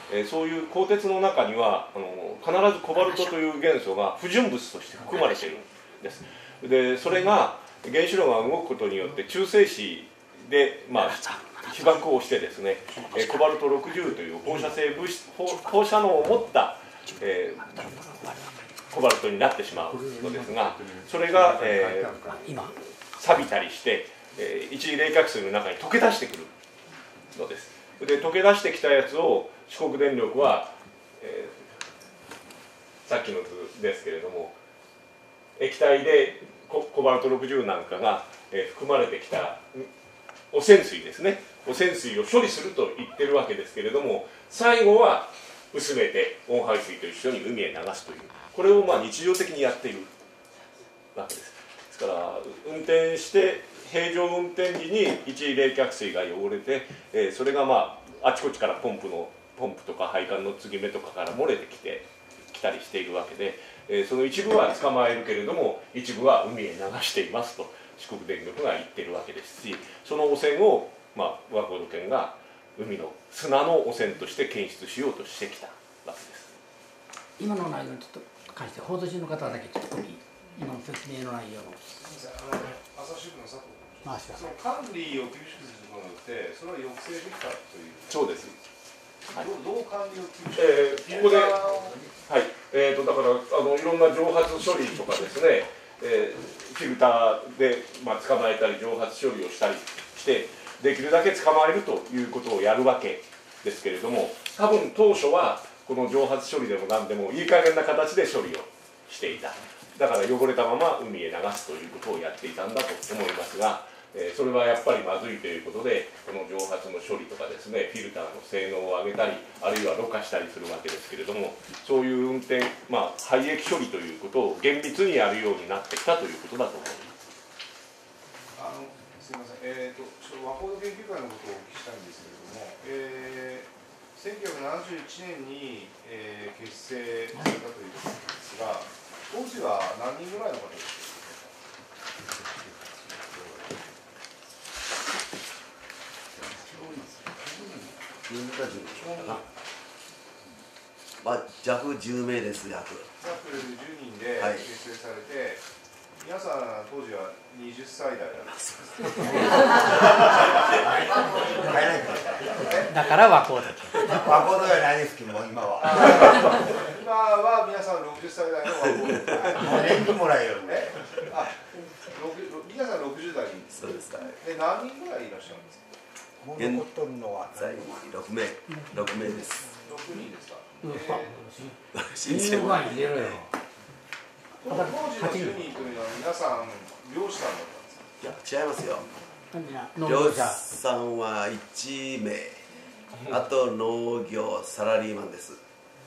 えー、そういう鋼鉄の中にはあの必ずコバルトという元素が不純物として含まれているんです。でそれが原子炉が動くことによって中性子で、まあ、被爆をしてですね、えー、コバルトろくじゅうという放射性物質放放射能を持った、えー、コバルトになってしまうのですが、それが、えー、錆びたりして、えー、一次冷却水の中に溶け出してくるのです。で溶け出してきたやつを四国電力は、えー、さっきの図ですけれども、液体で コ, コバルトろくじゅうなんかが、えー、含まれてきた汚染水ですね、汚染水を処理すると言ってるわけですけれども、最後は薄めて温排水と一緒に海へ流すという、これをまあ日常的にやっているわけです。ですから運転して平常運転時に一次冷却水が汚れて、えー、それがまああちこちからポンプのポンプとか配管の継ぎ目とかから漏れてきてきたりしているわけで、えー、その一部は捕まえるけれども一部は海へ流していますと四国電力が言っているわけですし、その汚染を、まあ、和光土県が海の砂の汚染として検出しようとしてきたわけです。 今の内容にちょっと関して報道陣の方だけちょっと今の説明の内容の朝日部の佐藤回しその管理を厳しくすることによってそれは抑制できたという。 そうです、 はい、ど, どう管理を厳しくする、えー、ここで、 はいえー、とだからあのいろんな蒸発処理とかですね、えー、フィルターで、まあ、捕まえたり蒸発処理をしたりしてできるだけ捕まえるということをやるわけですけれども、多分当初はこの蒸発処理でも何でもいい加減な形で処理をしていた。だから汚れたまま海へ流すということをやっていたんだと思いますが、えー、それはやっぱりまずいということでこの蒸発の処理とかですね、フィルターの性能を上げたりあるいはろ過したりするわけですけれども、そういう運転、まあ、廃液処理ということを厳密にやるようになってきたということだと思います。 あのすみません、えーと、ちょっと和光研究会のことをお聞きしたいんですけれども、えー、せんきゅうひゃくななじゅういちねんに、えー、結成されたということですが、当時は何人ぐらいの方ですか？ まあ、弱じゅうめいです、約。 約じゅうにんで結成されて、はい、皆さん当時ははたち代だったんです。 だから和光だけ。 和光ではないですけども、今は。 今は皆さんろくじゅっさい代の和光で。 もう年金もらえる。 えあ、皆さんろくじゅう代に。 そうですか。 で、何人ぐらいいらっしゃるんですか？ もう残っとるのはろくめい、ろくめいです。 ろくにんですか？ うん、 えー、 新鮮は入れろよ。 当時のじゅうにんというのは皆さん漁師さんだったんですか？ いや、違いますよ。漁師さんはいちめい、あと農業サラリーマンです。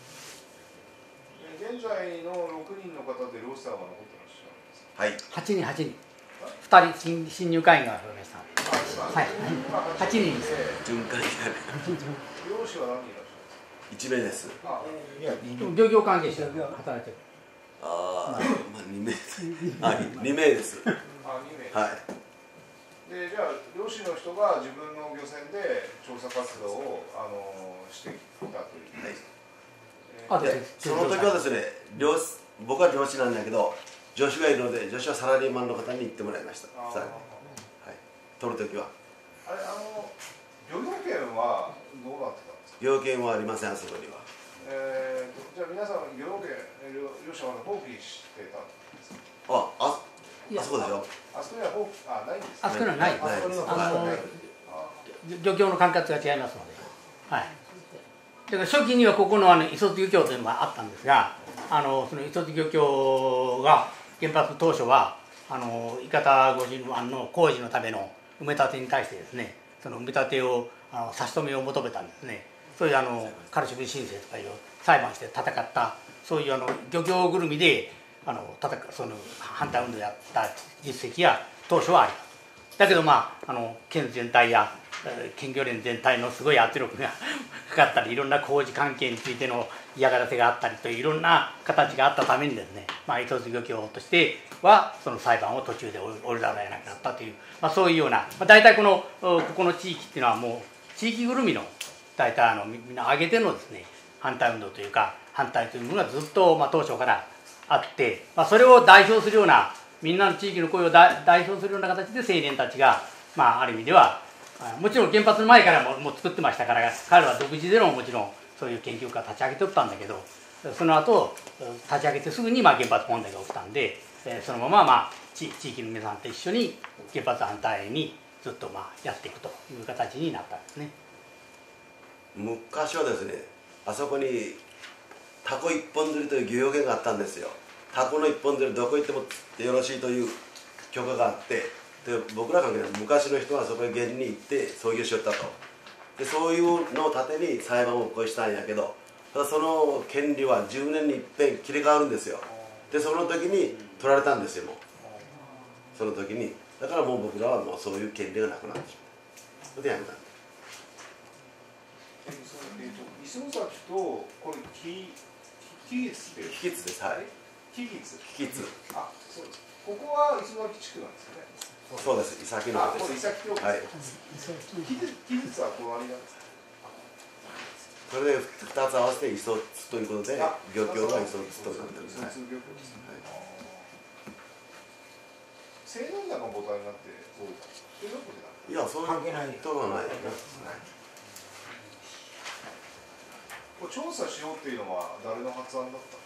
現在のろくにんの方で漁師さんは残ってらっしゃるんですか？ はい。 はちにん、はちにん。ふたり新新入会員が増えました。はい。はちにんです。 巡回が漁師は何人いらっしゃるんですか？ いちめいです。 あ、 いや、漁業関係者が働いてる。 ああ、まあにめい。はい、にめいです。 あ、にめい。 はい。 で、じゃあ漁師の人が自分の漁船で調査活動をあのしてきたという。 はい。で、その時はですね、漁師、僕は漁師なんだけど、助手がいるので、助手はサラリーマンの方に行ってもらいました。はい。取る時は。 あれ、あの漁業権はどうなってたんですか？ 漁業権はありません、あそこには。 えー、じゃあ皆さん漁業権、漁師は放棄してたんですか？ あ、あ、あそこでしょ。 あそこには放棄、あ、ないんですか？ あそこにはない。 ないです。 あの漁協の管轄が違いますので。はい。だから初期にはここのあの磯津漁協というのがあったんですが、あのその磯津漁協が原発当初はあの伊方五十湾の工事のための埋め立てに対してですね、その埋め立てをあの差し止めを求めたんですね。そういうあのカルシウム申請とかいう裁判して戦ったそういうあの漁業ぐるみであの戦その反対運動をやった実績が当初はあります。だけどまああの県全体や県漁連全体のすごい圧力がかかったり、いろんな工事関係についての嫌がらせがあったりといういろんな形があったためにですね、まあ、糸津漁協としてはその裁判を途中で折りざるを得なくなったという、まあ、そういうような、まあ、大体このここの地域っていうのはもう地域ぐるみの大体あのみんな挙げてのですね反対運動というか反対というものがずっと、まあ、当初からあって、まあ、それを代表するようなみんなの地域の声を代表するような形で青年たちが、まあ、ある意味ではもちろん原発の前からももう作ってましたから彼らは独自でのもちろんそういう研究家を立ち上げておったんだけどその後立ち上げてすぐにまあ原発問題が起きたんでそのまままあ地域の皆さんと一緒に原発反対にずっとまあやっていくという形になったんですね。 昔はですねあそこにタコ一本釣りという漁業権があったんですよ。タコの一本釣りどこ行っても釣ってよろしいという許可があって、で僕ら関係ない昔の人はそこへ現に行って操業しよったと。でそういうのを盾に裁判を起こしたんやけど、ただその権利はじゅうねんに一遍切り替わるんですよ。でその時に取られたんですよ。もうその時にだからもう僕らはもうそういう権利がなくなってしまった。それでやめたんです。 磯崎とこれ木木津で木津です。はい。 木津。 木津。 あ、そうです。ここは磯崎地区なんですよね。 そうです。伊崎のあ、これ伊崎町です。 はい。 木津は隣なんですか。 それで二つ合わせて磯津ということで漁協が磯津となってるんです。 磯津漁協ですね。青年団が母体になってそういうわけじゃない。 いや、そういうことはないよね。 これ調査しようっていうのは誰の発案だったん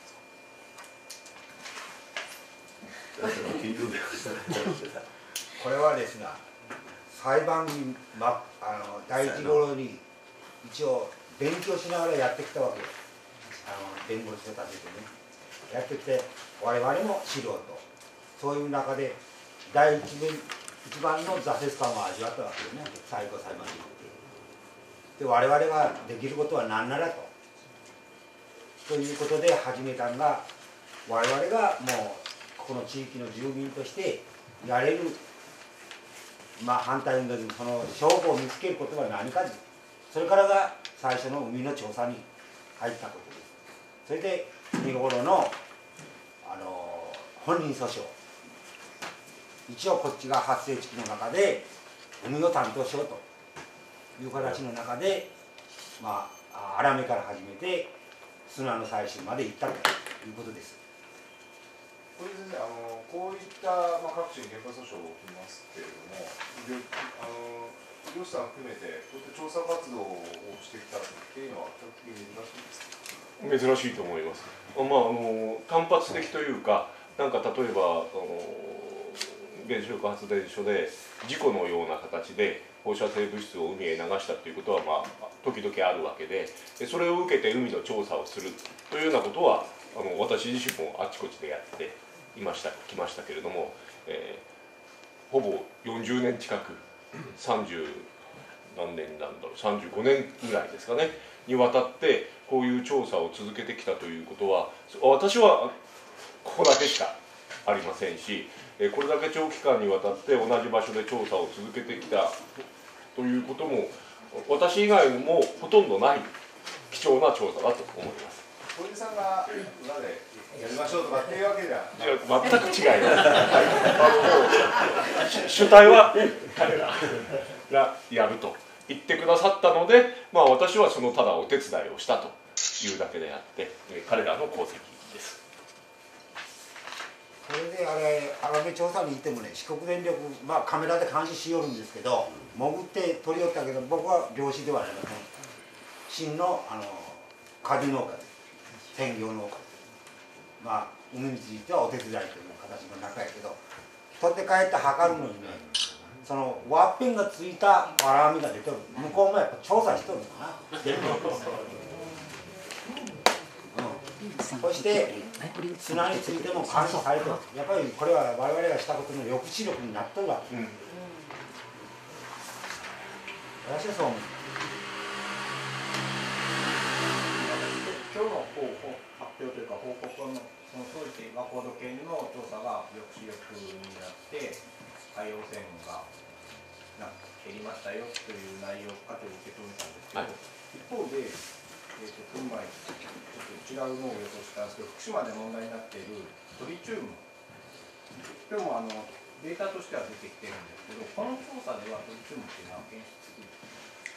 ですか。 これはですね、裁判に、ま、あの第一頃に一応勉強しながらやってきたわけです。あの弁護士を立ててねやってきて、我々も素人そういう中で第一一番の挫折感を味わったわけですね。最高裁まで行ってで我々ができることは何ならとということで始めたのが、我々がもうこの地域の住民としてやれる、まあ、反対運動にその証拠を見つけることは何か、それからが最初の海の調査に入ったことです。それで日頃の、あの本人訴訟、一応こっちが発生地区の中で海を担当しようという形の中で、まあ、荒目から始めて砂の採集まで行ったということです。 これ先生、あのこういった、まあ、各地に原発訴訟が起きますけれども、あの漁師さん含めてこういった調査活動をしてきたっていうのは比較的珍しいですか。 珍しいと思います。まあ、あの単発的というか、なんか例えばあの原子力発電所で事故のような形で放射性物質を海へ流したということは、まあ、時々あるわけで、それを受けて海の調査をするというようなことはあの私自身もあちこちでやっていましたきましたけれども、えー、ほぼよんじゅうねん近くさんじゅう何年なんだろうさんじゅうごねんぐらいですかねにわたってこういう調査を続けてきたということは、私はここだけしかありませんし、これだけ長期間にわたって同じ場所で調査を続けてきたということも私以外もほとんどない貴重な調査だと思います。 小出さんが裏でやりましょうとかっていうわけじゃ全く違います。主体は彼らがやると言ってくださったので、まあ、私はそのただお手伝いをしたというだけであって彼らの功績です。 それであれ荒目調査に行ってもね、四国電力、まあ、カメラで監視しよるんですけど、潜って取り寄ったけど僕は漁師ではありません。真のあの果樹農家です。専業農家です。まあ海についてはお手伝いという形の中やけど、取って帰って測るのにね、そのワッペンがついたわら網が出てる。向こうもやっぱ調査しとるんだな。そして砂についても監視されてる。やっぱりこれは我々がしたことの抑止力になっとるわけです。私はそう思う。 今日の発表というか報告のその当時和光土圏の調査が抑止力になって海洋汚染が減りましたよという内容かと受け止めたんですけど、はい、一方で、えー、と今回ちょっと違うのを予想したんですけど、福島で問題になっているトリチウム、でもあのデータとしては出てきてるんですけど、この調査ではトリチウムっていうのは検出さ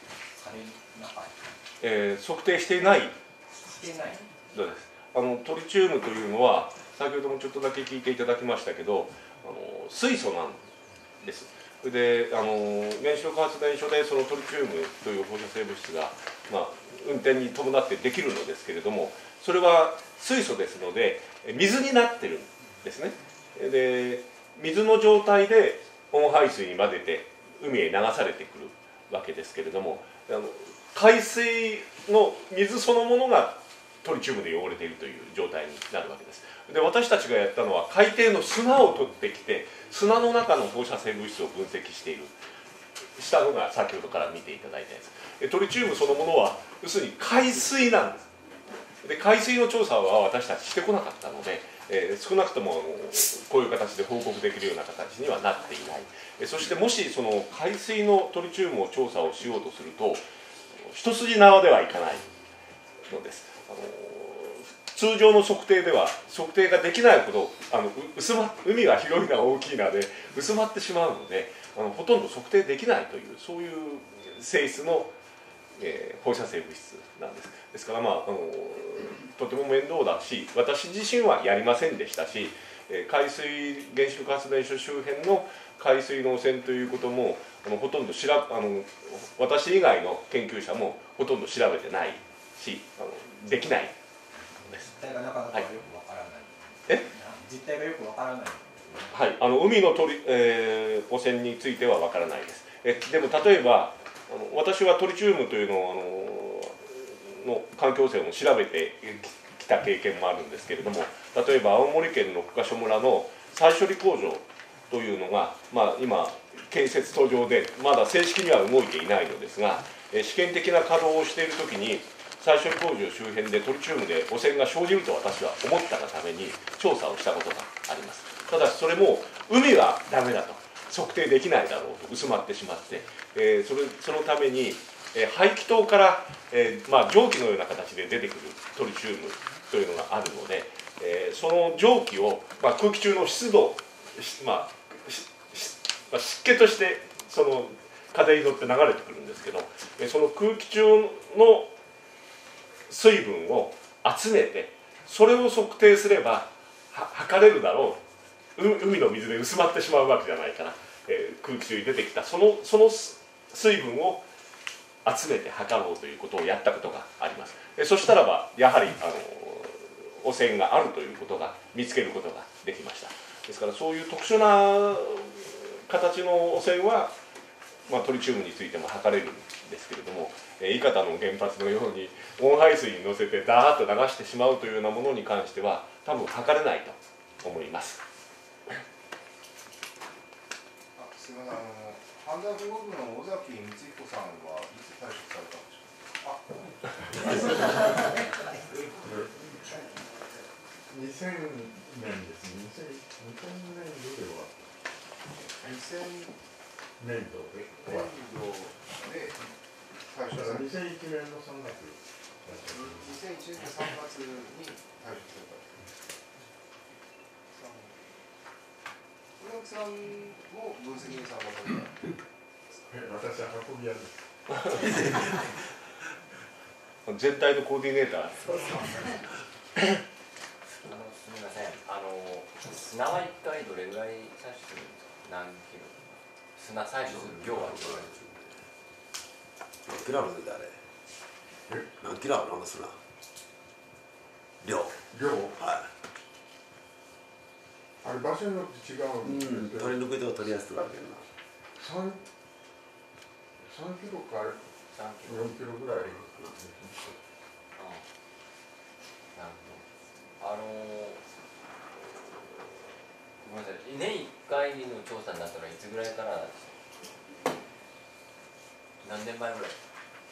されなかった。 えー、測定していない。 してない。 そうです。あのトリチウムというのは先ほどもちょっとだけ聞いていただきましたけど、あの水素なんです。それであの原子力発電所でそのトリチウムという放射性物質が、まあ、運転に伴ってできるのですけれども、それは水素ですので水になってるんですね。で水の状態で温排水に混ぜて海へ流されてくるわけですけれども、あの海水の水そのものがトリチウムで汚れているという状態になるわけです。で私たちがやったのは海底の砂を取ってきて砂の中の放射性物質を分析しているしたのが先ほどから見ていただいたやつ。トリチウムそのものは要するに海水なんです。で海水の調査は私たちしてこなかったので、えー、少なくともあのこういう形で報告できるような形にはなっていない。えそしてもしその海水のトリチウムを調査をしようとすると一筋縄ではいかないのです。あの通常の測定では測定ができないほどあの薄ま海が広いな大きいなで薄まってしまうので、あのほとんど測定できないというそういう性質の、えー、放射性物質なんです。ですから、まあ、あのとても面倒だし私自身はやりませんでしたし、えー、海水原子力発電所周辺の海水の汚染ということもあのほとんど調べあの私以外の研究者もほとんど調べてないしあのできないです。 実態がなかなかよくわからない。 え？ 実態がよくわからない。 はい、あの海の取り、えー、汚染についてはわからないです。えでも例えばあの私はトリチウムというのをあのの環境汚染を調べてきた経験もあるんですけれども、例えば青森県の深所村の再処理工場というのが、まあ、今建設途上でまだ正式には動いていないのですが、試験的な稼働をしている時に再処理工場周辺でトリチウムで汚染が生じると私は思ったがために調査をしたことがあります。ただしそれも海はダメだと測定できないだろうと薄まってしまって、えー、それそのために、えー、排気筒から、えーまあ、蒸気のような形で出てくるトリチウムというのがあるので、えー、その蒸気を、まあ、空気中の湿度、まあ、まあ、湿気としてその風に乗って流れてくるんですけど、えー、その空気中の水分を集めてそれを測定すれば測れるだろう。海の水で薄まってしまうわけじゃないから、えー、空気中に出てきたそのその水分を集めて測ろうということをやったことがあります。えー、そしたらばやはりあの汚染があるということが見つけることができました。ですからそういう特殊な形の汚染は、まあ、トリチウムについても測れるんですけれども、伊方の原発のように温排水に乗せてダーッと流してしまうというようなものに関しては多分測れないと思います。 あすみません、あの犯罪保護部の尾崎光彦さんはいつ退職されたんでしょうか。あにせんねんですね。にせんねんどではにせんねんどで年度で退職された。 にせんいちねんのさんがつにせんいちねんのさんがつに退職された。尾崎さんも分析に参加された。 私は運び屋です。 全体のコーディネーター。 そうそうあのすみません。あの砂は一体どれぐらい採取するんですか。何キロ？砂採取する量はどれぐらいですか。 何キロあるんだあれ。何キロあるの砂。量。 量。 はい。 あれ場所によって違うんですけど、 取り抜くと取りやすくなるけどな。 三三キロか四キロぐらい。 なるほど。あのごめんなさい。年一回の調査になったのはいつぐらいからなんですか。何年前ぐらい。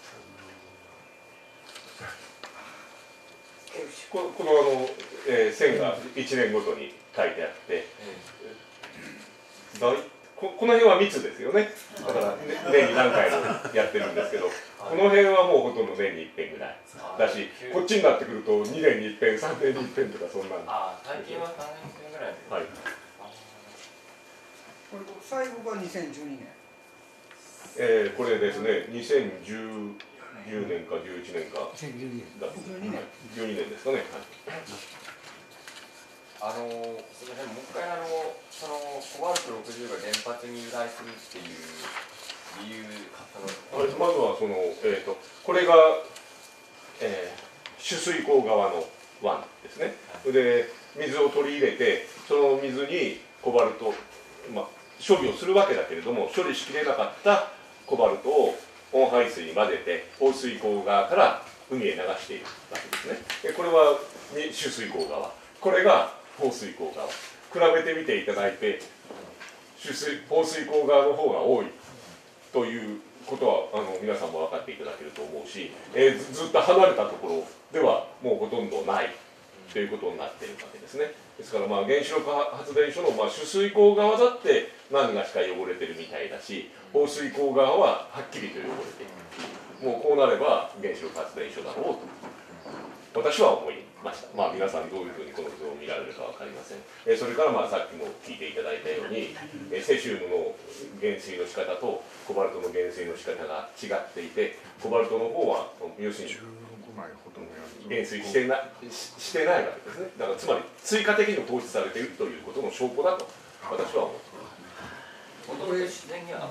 こ, このあの、えー、線がいちねんごとに書いてあって、うん、だい こ, この辺は密ですよね。だから、ね、年に何回もやってるんですけど、この辺はもうほとんど年にいっぺんぐらいだし、こっちになってくるとにねんにいっぺん、さんねんにいっぺんとかそんな。 ああ、最近はさんねんにいっぺんぐらい。 はい。 これ最後がにせんじゅうにねん。 えー、これですね、にせんじゅうねんかじゅういちねんか、じゅうにねんですかね。 あのすみません、もう一回あのそのコバルトろくじゅうが原発に由来するっていう理由、あのまずはその、えー、とこれが、えー、取水口側の湾ですね。で水を取り入れて、その水にコバルト、まあ、処理をするわけだけれども、処理しきれなかったコバルトを温排水に混ぜて放水口側から海へ流しているわけですね。でこれは取水口側、これが放水口側、比べてみていただいて、取水放水口側の方が多いということはあの皆さんも分かっていただけると思うし、えー、ず, ずっと離れたところではもうほとんどないということになっているわけですね。ですからまあ原子力発電所のまあ取水口側だって何がしか汚れてるみたいだし、放水口側ははっきりと汚れている。もうこうなれば原子力発電所だろうと私は思いました。まあ皆さんどういうふうにこの図を見られるか分かりません。えー、それからまあさっきも聞いていただいたように、えー、セシウムの減衰の仕方とコバルトの減衰の仕方が違っていて、コバルトの方は要するに減衰してな し, してないわけですね。だからつまり追加的に放出されているということの証拠だと私は思っています。 これ自然には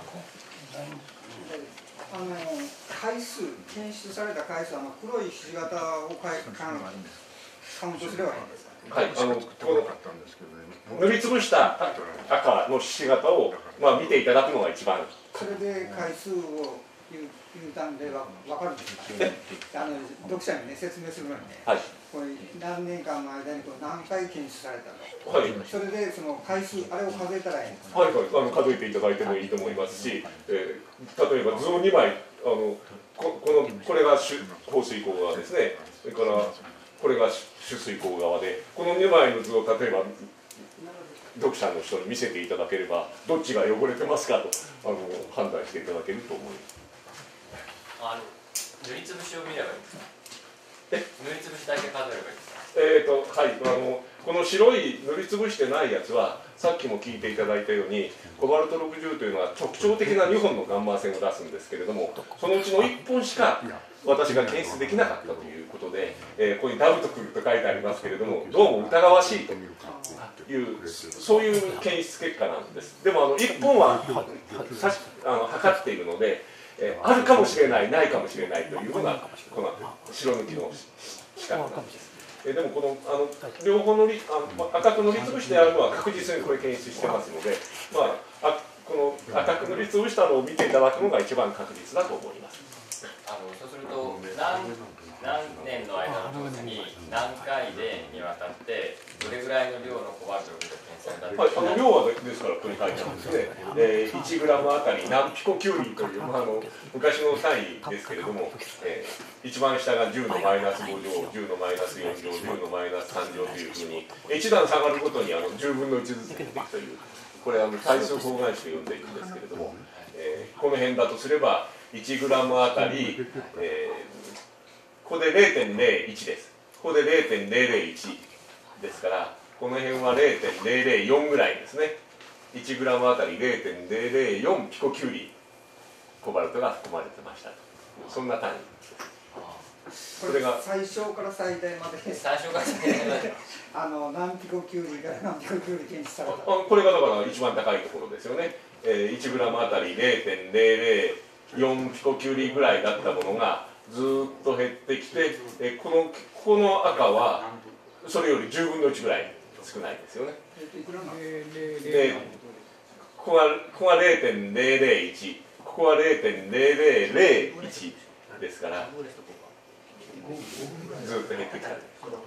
あの回数、検出された回数は黒いひし形をカウントすればいいんですか。 はい、あのこの塗りつぶした赤のひし形を、まあ、見ていただくのが一番。 それで回数を言う段では分かるんですか。あの読者にね説明するのにね、はい、これ何年間の間にこれ何回検出されたの、はい、それでその回数あれを数えたらいいんですか。 はいはい、あの数えていただいてもいいと思いますし、えー、例えば図をにまい、あの こ, こ, のこれが放水口側ですね。それからこれが取水口側で、このにまいの図を例えば読者の人に見せていただければ、どっちが汚れてますかとあの判断していただけると思います。 あの塗りつぶしを見ればいいんですか。え塗りつぶしだけ数えればいいですか。 えーとはい、あのこの白い塗りつぶしてないやつはさっきも聞いていただいたようにコバルトろくじゅうというのは直腸的なにほんのガンマ線を出すんですけれども、そのうちのいっぽんしか私が検出できなかったということで、えー、ここにダウトくると書いてありますけれども、どうも疑わしいというそういう検出結果なんです。でもあのいっぽんはさしあの測っているので、えー、あるかもしれない、ないかもしれないというのがこの白抜きの仕方なんです。えー、でもこのあの両方のりあの赤く塗りつぶしてあるのは確実にこれ検出してますので、まあ、あこの赤く塗りつぶしたのを見ていただくのが一番確実だと思います。 あのそうすると何何年の間の調査に何回でにわたってどれぐらいの量のコバルトが検出されたんですか。 はい、あの量はですからここに書いてあるんですね。えー、いちグラムあたり何ピコキュウリという、まあ、あの昔の単位ですけれども、えー、一番下がじゅうのマイナスご乗、じゅうのマイナスよん乗、じゅうのマイナスさん乗というふうにいち段下がるごとにあのじゅうぶんのいちずつ減っていくという、これあの対数方眼紙と呼んでいるんですけれども、えー、この辺だとすればいちグラムあたり、えー、ここで れいてんれいいち です。ここで れいてんれいれいいち ですから、この辺は れいてんれいれいよん ぐらいですね。いちグラムあたり れいてんれいれいよん ピコキュウリコバルトが含まれてましたと、そんな単位です。 これが最小から最大まで最小から最大まであの何ピコキュウリから何ピコキュウリ検出された。 これがだから一番高いところですよね。えー、いちグラムあたり れいてんれいれいよん ピコキュウリぐらいだったものがずっと減ってきて、えー、このここの赤はそれよりじゅうぶんのいちぐらい少ないですよね。でここがここが れいてんれいれいいち、ここは れいてんれいれいれいいち ですから、ずっと減ってきた。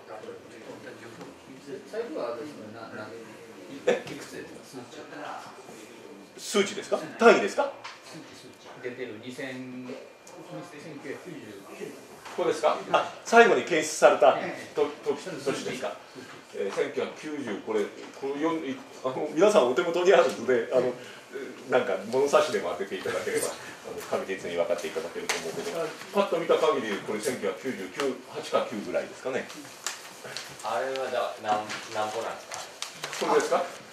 数値ですか？単位ですか？ 出てるにせんきゅうひゃくきゅうじゅう。 ここですか？あ、最後に検出されたとと年ですか？えー、せんきゅうひゃくきゅうじゅう、これこのよんあの皆さんお手元にあるので、あのなんか物差しでも当てていただければあの確実に分かっていただけると思うけど、パッと見た限りこれせんきゅうひゃくきゅうじゅうきゅう、はちかきゅうぐらいですかね。 あれはだ何何歩なんですか？ これですか？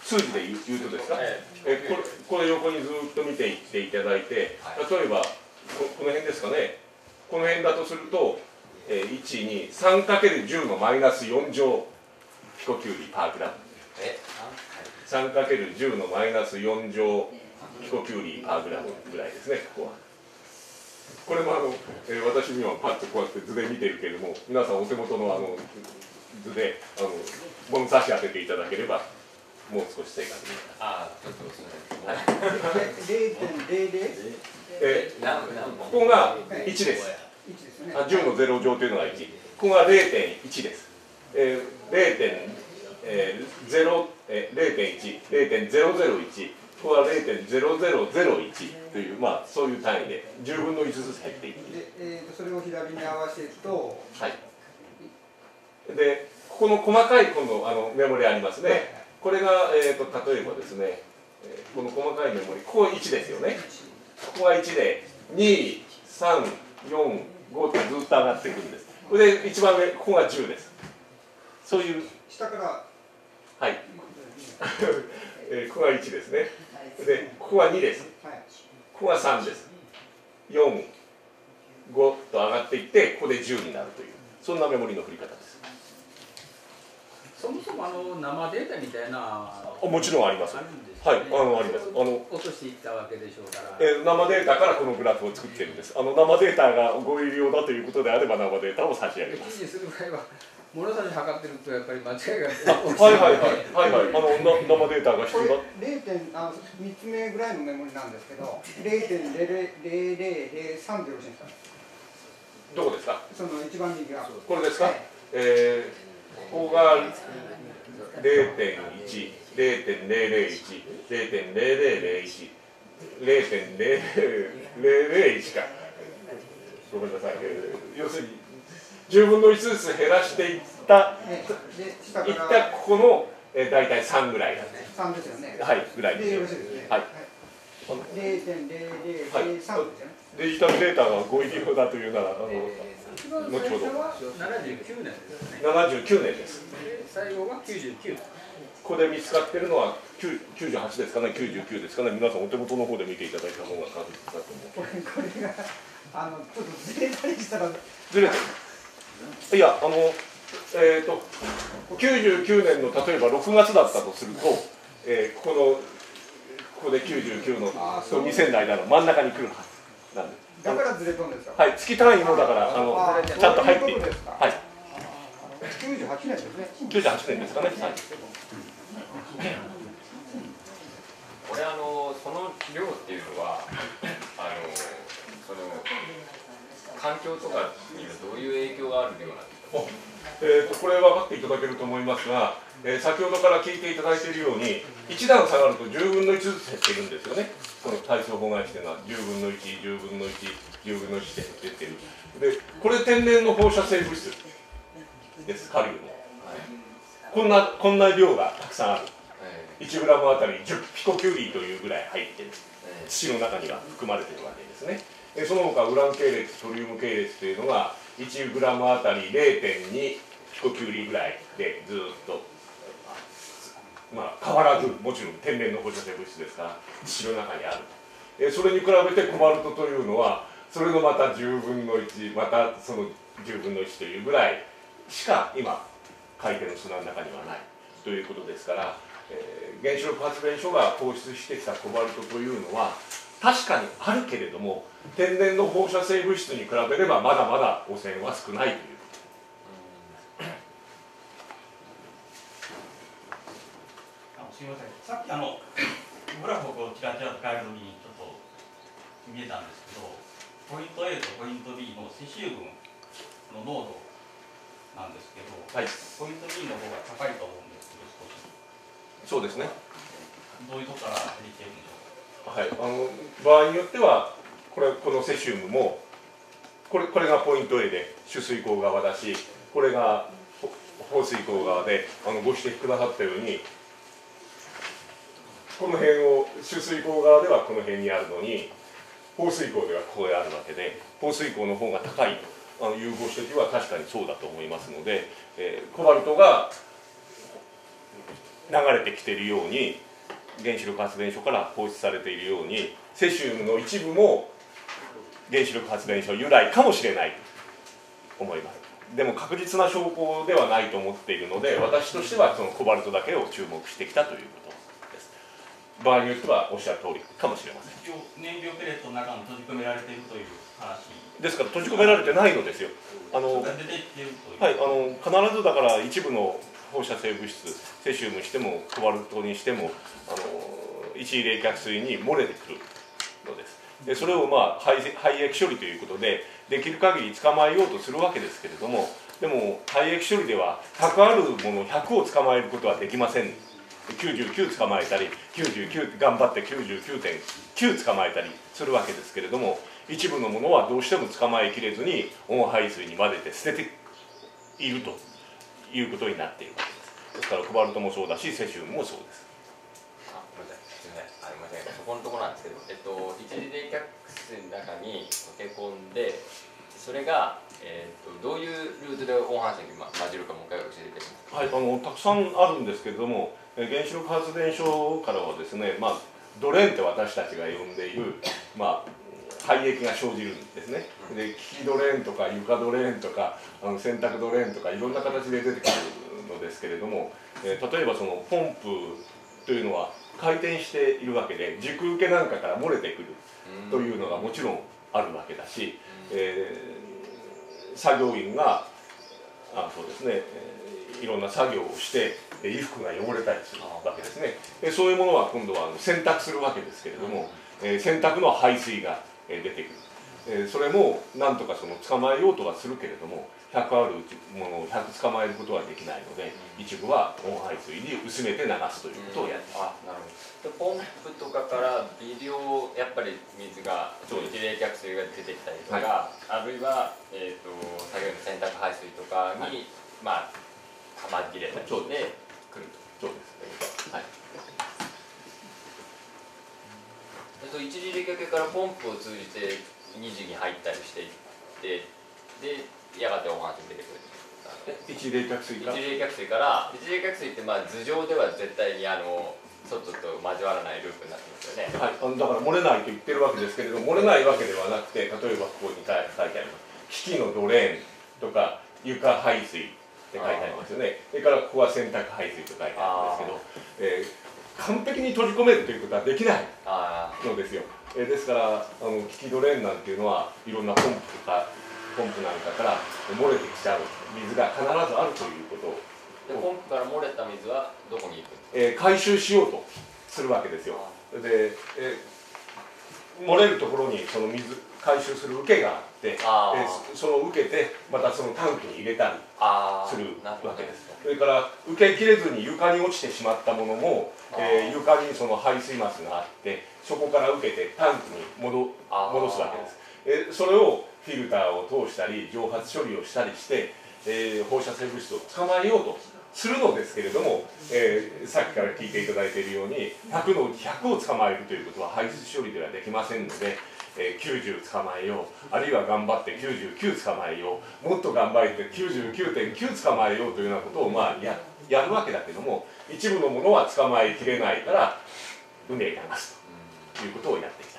数字で言う言うとですか、 ええこれこれ横にずっと見ていっていただいて、例えばここの辺ですかね、この辺だとすると、えー、いち、に、さんかけるじゅう のマイナスよん乗ピコキュウリパーグラム。 えさんかけるじゅう のマイナスよん乗ピコキュウリパーグラムぐらいですね、ここは。これもあの、えー、私にはパッとこうやって図で見てるけれども、皆さんお手元のあの図であの物差し当てていただければもう少し正確に。 ああ、ちょっとすみません。 ゼロ点ゼロゼロえここがいちです。あじゅうのゼロ乗というのがいち。ここが れいてんいち です。えー、れいてんゼロ、えー、れいてんいち、れいてんゼロゼロいち、ここは れいてんゼロゼロゼロいち という、まあ、そういう単位でじゅうぶんのいちずつ減っていく。 で、えー、とそれを左に合わせると、 はい。で、ここの細かい今度あのメモリありますね。これが、えー、と例えばですね、えー、この細かいメモリ、ここいちですよね。ここがいちで、に、さん、よん、ごとずっと上がっていくんです。これで一番上、ここがじゅうです。そういう。 下から。 はい。えー、ここがいちですね。で、ここがにです。ここがさんです。よん、ごと上がっていって、ここでじゅうになるという、そんなメモリの振り方です。 そもそもあの生データみたいなもちろんあります。はい、あのあります。あの落としていったわけでしょうから。 えー、生データからこのグラフを作ってるんです。あの生データがご入り用だということであれば生データを差し上げます。 記事にする場合は物差し測ってるとやっぱり間違いが。 はいはいはいはいはい。あの生データが必要だ。 れいてんみっつめぐらいのメモリなんですけど、れいてんゼロゼロゼロさんでよろしいですか。 どこですか。 その一番右が。 これですか。はい、えー、ここがれいてんいち、れいてんゼロゼロいち、れいてんゼロゼロゼロいち、れいてんゼロゼロゼロいちか。ごめんなさい。要するにじゅうぶんのいちずつ減らしていった、いったここの、えー、大体さんぐらいなんです。 さんですよね。 はい、ぐらいです。 でよろしいですね。 はい。 れいてんゼロゼロゼロさんですよね。 デジタルデータがご入り用だというなら、あの、 一番最初はななじゅうきゅうねんですね。 ななじゅうきゅうねんです。 最後はきゅうじゅうきゅう。 ここで見つかっているのはきゅうじゅうはちですかね、きゅうじゅうきゅうですかね。皆さんお手元の方で見ていただいた方が確実だと思う。 これこれがあのちょっとずれたりしたらずれてる。いやあのえっ、ー、ときゅうじゅうきゅうねんの例えばろくがつだったとすると、えー、ここのここできゅうじゅうきゅうのとにせんの間の真ん中に来るはずなんです。 だからずれとんですか。 はい、月単位もだからあのあちゃんと入っている。はい。 きゅうじゅうはちねんですね。 きゅうじゅうはちねんですかね。はい。 これあのその量っていうのはあのその環境とかにはどういう影響がある量なんですか。 えー、とこれ分かっていただけると思いますが、えー、先ほどから聞いていただいているようにいち段下がるとじゅうぶんのいちずつ減っているんですよね。この対象法外値というのはじゅうぶんのいち、じゅうぶんのいち、じゅうぶんのいちで減っている。でこれ天然の放射性物質です、カリウム。こんなこんな量がたくさんある。いちグラムあたりじゅうピコキュウリというぐらい入っている。土の中には含まれているわけですね。その他ウラン系列、トリウム系列というのがいちグラムあたり れいてんに ピコキュウリぐらいでずっと、まあ、変わらずもちろん天然の放射性物質ですから土の中にある。それに比べてコバルトというのはそれのまたじゅうぶんのいち、またそのじゅうぶんのいちというぐらいしか今海底の砂の中にはないということですから、えー、原子力発電所が放出してきたコバルトというのは確かにあるけれども天然の放射性物質に比べればまだまだ汚染は少ないということ。 あのすみません、さっきあのグラフをこうちらちらと変えるときにちょっと見えたんですけど、ポイント A とポイント B のセシウムの濃度なんですけど、はい、ポイント B の方が高いと思うんですけど、少し。 そうですね。 どういうところから減っているんでしょうか。 はい、あの場合によってはこれこのセシウムもこれこれがポイント A で取水口側だし、これが放水口側で、あのご指摘くださったようにこの辺を取水口側ではこの辺にあるのに放水口ではここへあるわけで、放水口の方が高いというご指摘は確かにそうだと思いますので、えー、コバルトが流れてきているように、原子力発電所から放出されているようにセシウムの一部も原子力発電所由来かもしれないと思います。でも確実な証拠ではないと思っているので、私としてはそのコバルトだけを注目してきたということです。場合によってはおっしゃる通りかもしれません。 燃料ペレットの中に閉じ込められているという話ですから閉じ込められてないのですよ。あの、 出てきているという、 はい、あの必ずだから一部の放射性物質、セシウムにしてもコバルトにしてもあの一次冷却水に漏れてくるのです。でそれを、まあ、排排液処理ということでできる限り捕まえようとするわけですけれども、でも排液処理ではひゃくあるものひゃくを捕まえることはできません。きゅうじゅうきゅう捕まえたりきゅうじゅうきゅう頑張って きゅうじゅうきゅうてんきゅう 捕まえたりするわけですけれども、一部のものはどうしても捕まえきれずに温排水に混ぜて捨てているということになっているわけです。ですからコバルトもそうだしセシウムもそうです。 あ、ごめんなさい、すみません、ありません、そこのところなんですけど、えっと、一次冷却水の中に溶け込んで、それが、えー、とどういうルートで温反射に混じるかもう一回教えていただけますか。 はい、あのたくさんあるんですけれども、原子力発電所からはですね、まあ、ドレーンって私たちが呼んでいる、まあ、排液が生じるんですね。で機器ドレーンとか床ドレーンとかあの洗濯ドレーンとかいろんな形で出てくるのですけれども、えー、例えばそのポンプというのは回転しているわけで軸受けなんかから漏れてくるというのがもちろんあるわけだし、えー、作業員があそうですね、えー、いろんな作業をして衣服が汚れたりするわけですね。でそういうものは今度は洗濯するわけですけれども、えー、洗濯の排水が出てくる、えー、それもなんとかその捕まえようとはするけれどもひゃくあるものをひゃく捕まえることはできないので、一部は温排水に薄めて流すということをやっています。 あ、なるほど。ポンプとかから微量やっぱり水が一次冷却水が出てきたりとか、はい、あるいは、えー、と作業員の洗濯排水とかに、はい、まあ玉切れたりしてくると。 そうです。はい。 えっと、一次冷却からポンプを通じて二次に入ったりしていってでやがて温反射に出てくる。 一次冷却水から一次冷却水から一次冷却水ってまあ頭上では絶対にあの外と交わらないループになってますよね。 はい、あのだから漏れないと言ってるわけですけれども、漏れないわけではなくて、例えばここに書いてあります。機器のドレーンとか床排水って書いてありますよね。それからここは洗濯排水と書いてあるんですけど、えー、完璧に閉じ込めるということはできないのですよ。えー、ですからあの機器ドレーンなんていうのはいろんなポンプとかポンプなんかから漏れてきちゃう水が必ずあるということを。 でポンプから漏れた水はどこに行くんですか。 えー、回収しようとするわけですよ。で、えー、漏れるところにその水回収する受けがあって、えー、その受けてまたそのタンクに入れたりするわけです。それから受けきれずに床に落ちてしまったものも、えー、床にその排水膜があってそこから受けてタンクに戻、戻すわけです。えー、それをフィルターを通したり蒸発処理をしたりして、えー、放射性物質を捕まえようとするのですけれども、えー、さっきから聞いていただいているようにひゃくのうちひゃくを捕まえるということは排出処理ではできませんので、えー、きゅうじゅう捕まえよう、あるいは頑張ってきゅうじゅうきゅう捕まえよう、もっと頑張って きゅうじゅうきゅうてんきゅう 捕まえようというようなことを、まあ、や, やるわけだけども、一部のものは捕まえきれないから海へ流すということをやってきた。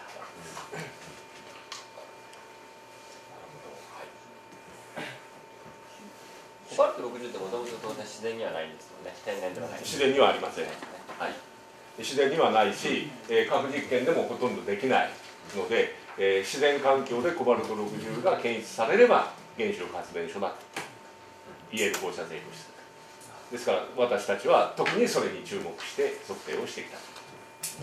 コバルトろくじゅうってもともと当然自然にはないんですよね。天然ではない。 自然にはありません。はい。自然にはないし、えー、核実験でもほとんどできないので、えー、自然環境でコバルトろくじゅうが検出されれば原子力発電所だと言える放射性物質ですから、私たちは特にそれに注目して測定をしてきた。 す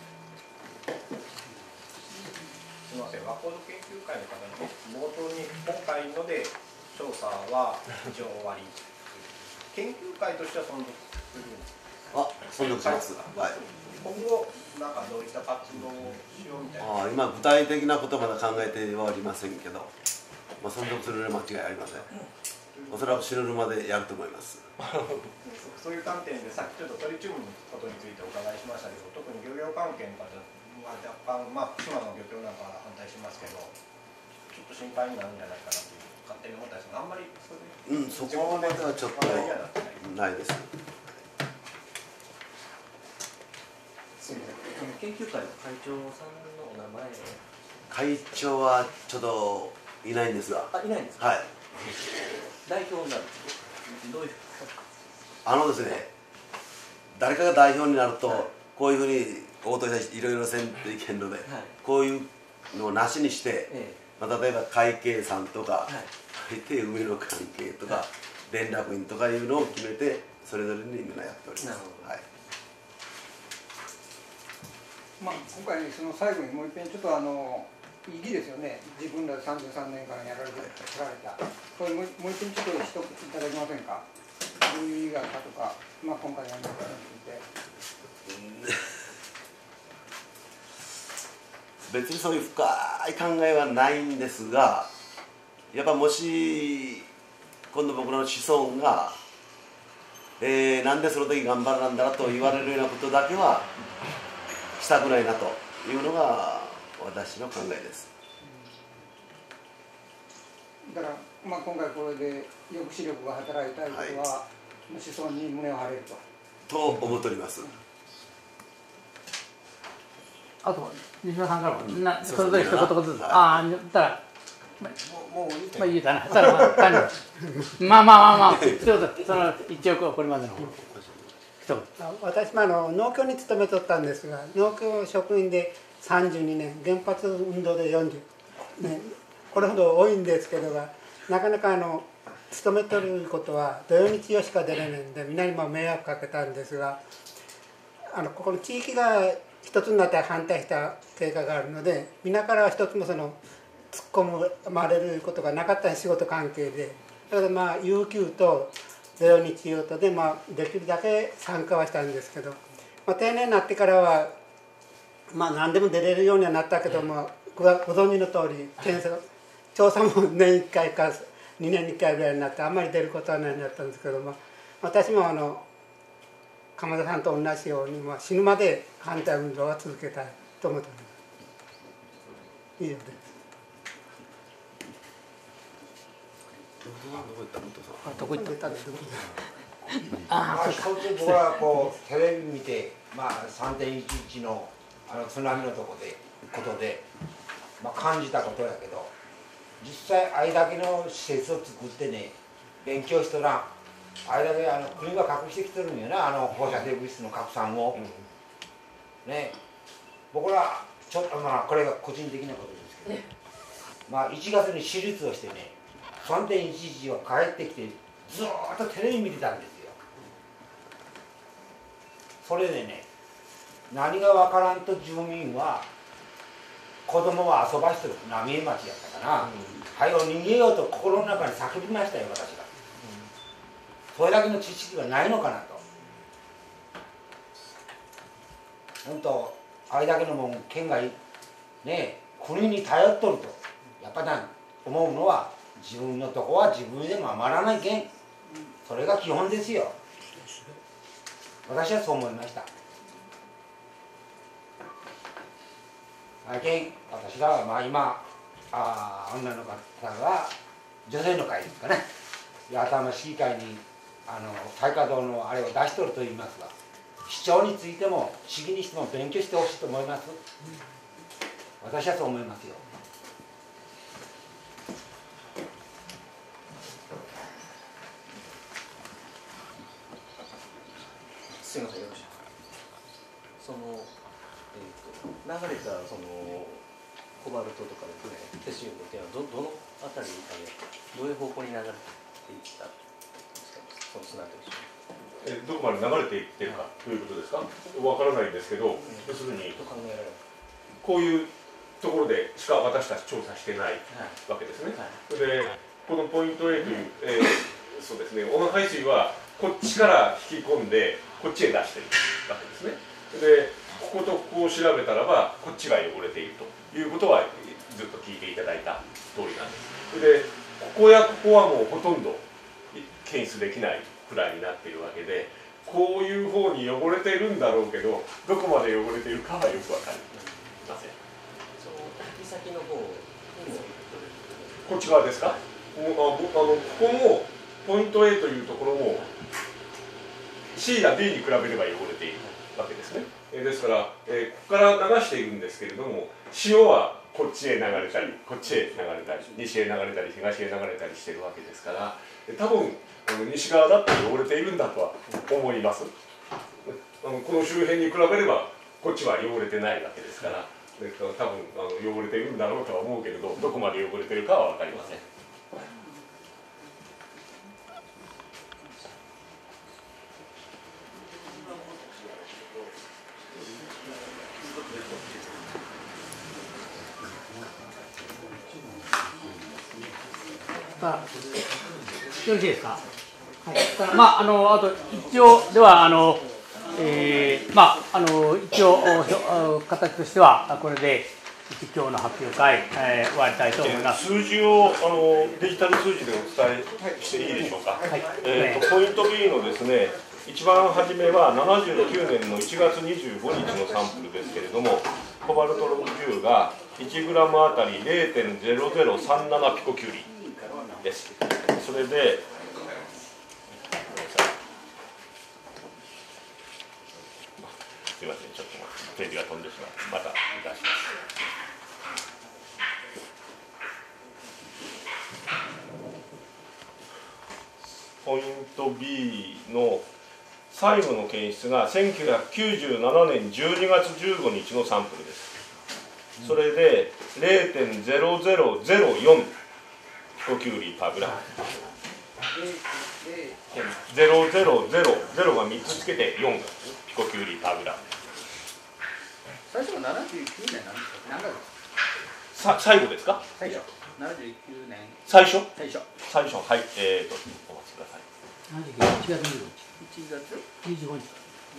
みません、和光研究会の方に冒頭に今回ので調査は以上終わり。研究会としては存続するんですか。 あ、存続します。はい。 今後なんかどういった活動をしようみたいな。 あ、今具体的なことまだ考えてはおりませんけど、まあ存続する間違いありません。おそらく死ぬまでやると思います。 そういう観点でさっきちょっとトリチウムのことについてお伺いしましたけど、特に漁業関係の方は若干、まあ福島の漁協なんかは反対しますけど、ちょっと心配になるんじゃないかなという勝手に思ったんですが、あんまりそれ、 うん、そこまではちょっとないです。 すみません、研究会の会長さんのお名前。 会長はちょっといないんですが。 あ、いないんですか。 はい。 代表になるんですか。どういう。 あのですね、誰かが代表になると、 はい、 こういうふうに応答したりいろいろせんといけんので、はい、こういうのをなしにして、ええ、まあ、例えば会計さんとか、はい、大抵上の関係とか、はい、連絡員とかいうのを決めてそれぞれにみんなやっております。はい、 まあ、今回その最後にもう一遍ちょっとあの意義ですよね、自分らさんじゅうさんねんかんやられてこられた、これもうもう一遍ちょっと一言いただけませんか。どういう意義があったとか、まあ、今回やられたことについて。 別にそういう深い考えはないんですが、やっぱもし今度僕の子孫が、えー、なんでその時頑張らんだらと言われるようなことだけはしたくないなというのが私の考えです。 だから、まあ、今回これで抑止力が働いたいことは、はい、子孫に胸を張れると。 と思っております。 あと西村さんからもなそれぞれ一言ずつ、ああ、たらもうまあ言うたな、たらまあまあまあまあちょっとその一応これまでの一言。 私もあの農協に勤めとったんですが、農協職員でさんじゅうにねん、原発運動でよんじゅうねん、これほど多いんですけどが、なかなかあの勤めとることは土曜日曜しか出れないんで、みんなにも迷惑かけたんですが、あのここの地域が一つになって反対した経過があるので、皆からは一つもその突っ込まれることがなかった仕事関係で、だからまあ有給と土曜日曜とで、まあ、できるだけ参加はしたんですけど、まあ、定年になってからは、まあ、何でも出れるようにはなったけども、ご存知の通り検査調査も年いっかいかにねんにいっかいぐらいになって、あんまり出ることはないようになったんですけども、私もあの鎌田さんと同じように、まあ、死ぬまで反対運動は続けたいと思っております。以上です。 どこ行った？ どこ行ったんですか？ まあ一つ僕はこうテレビ見て、まあさんてんいちいちのあの津波のとこでことで、まあ感じたことやけど、実際あれだけの施設を作ってね、勉強しとらん。あれだけあの国が隠してきてるんよな、あの放射性物質の拡散を。うん、ね、僕らちょっとまあこれが個人的なことですけど、まあいちがつに手術をしてね、さんてんいちいちを帰ってきてずーっとテレビ見てたんですよ。それでね、何がわからんと住民は子供は遊ばしてる、浪江町やったかな、うん、はよ逃げようと心の中に叫びましたよ、私が。それだけの知識がないのかなと。本当あれだけのもん県外ね、国に頼っとるとやっぱり思うのは、自分のとこは自分で守らないけん、それが基本ですよ。私はそう思いました。あけん私らはまあ今あ女の方が女性の会ですかね、八幡浜市議会にあの再稼働のあれを出しとると言いますが、市長についても市議にしても勉強してほしいと思います。私はそう思いますよ。 すみません、よろしいですか。その、えーと、流れたそのコバルトとかですね、セシウムっていうのはどどのあたりでどういう方向に流れていったんですか、その砂と一緒に。 えどこまで流れていってるかということですか。わからないんですけど、要するにこういうところでしか私たち調査してないわけですね。それでこのポイント A という、えー、そうですね、温排水はこっちから引き込んでこっちへ出してるわけですね。でこことここを調べたらばこっちが汚れているということはずっと聞いていただいた通りなんです。でここやここはもうほとんど検出できないくらいになっているわけで、こういう方に汚れているんだろうけど、どこまで汚れているかはよくわかりません。 その先先の方にもこっち側ですか。ああのここもポイント A というところも C や D に比べれば汚れているわけですね。 えー、ですから、えー、ここから流しているんですけれども、潮はこっちへ流れたりこっちへ流れたり西へ流れたり東へ流れたりしているわけですから、多分西側だって汚れているんだとは思います。あのこの周辺に比べればこっちは汚れてないわけですから、ですから多分あの汚れているんだろうとは思うけれど、どこまで汚れているかは分かりません。 よろしいですか。はい、まああのあと一応ではあの、えー、まああの一応形としてはこれで今日の発表会、えー、終わりたいと思います。 数字をあのデジタル数字でお伝えしていいでしょうか。はい、えーとポイント ビー のですね、一番初めはななじゅうきゅうねんのいちがつにじゅうごにちのサンプルですけれども、コバルトろくじゅうがいちグラムあたり ゼロてんゼロゼロさんなな ピコキュリです。それで、すみません、ちょっとページが飛んでしまう。また出します。ポイント ビー の最後の検出がせんきゅうひゃくきゅうじゅうななねんじゅうにがつじゅうごにちのサンプルです。それで ゼロてんゼロゼロゼロよん ピコキュリパーグラム。ゼロゼロゼロゼロがみっつつけてよんピコキュリパーグラム。 最初はななじゅうきゅうねんなんですか。何月ですか。さ最後ですか。 最初ななじゅうきゅうねん最初最初最初はい、えーとお待ちください。 ななじゅうきゅうねんいちがつにじゅうごにちいちがつにじゅうごにち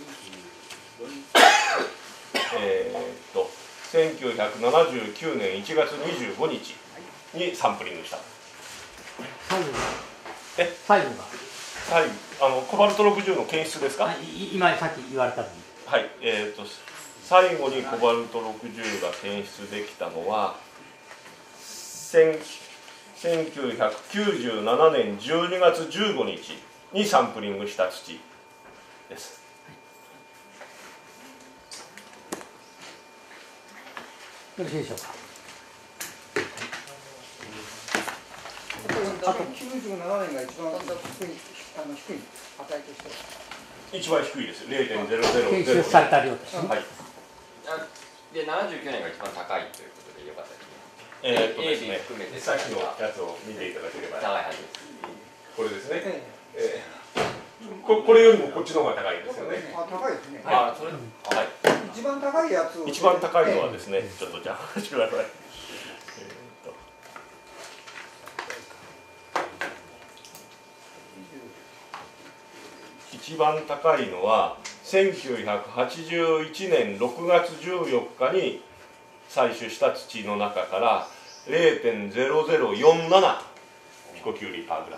えーとせんきゅうひゃくななじゅうきゅうねんいちがつにじゅうごにちにサンプリングした。 最後がえ最後が最後あのコバルトろくじゅうの検出ですか。 今さっき言われたのに、 はい、えーと最後にコバルトろくじゅうが検出できたのはせんきゅうひゃくきゅうじゅうななねんじゅうにがつじゅうごにちにサンプリングした土です。 よろしいでしょうか。 あときゅうじゅうななねんが一番低いあの低い値としては一番低いです。ゼロてんゼロゼロゼロ。 検出された量ですね。 はい。 でななじゅうきゅうねんが一番高いということでよかったですね。 えーっとですね、 含めてさっきのやつを見ていただければ。 高いはずです。 これですね。えー、ここれよりもこっちの方が高いですよね。 あ、高いですね。 あ、それ、はい。 一番高いやつを一番高いのはですね、ちょっとじゃあ話してください。一番高いのはせんきゅうひゃくはちじゅういちねんろくがつじゅうよっかに採取した土の中から ゼロてんゼロゼロよんなな ピコキュリパーグラム。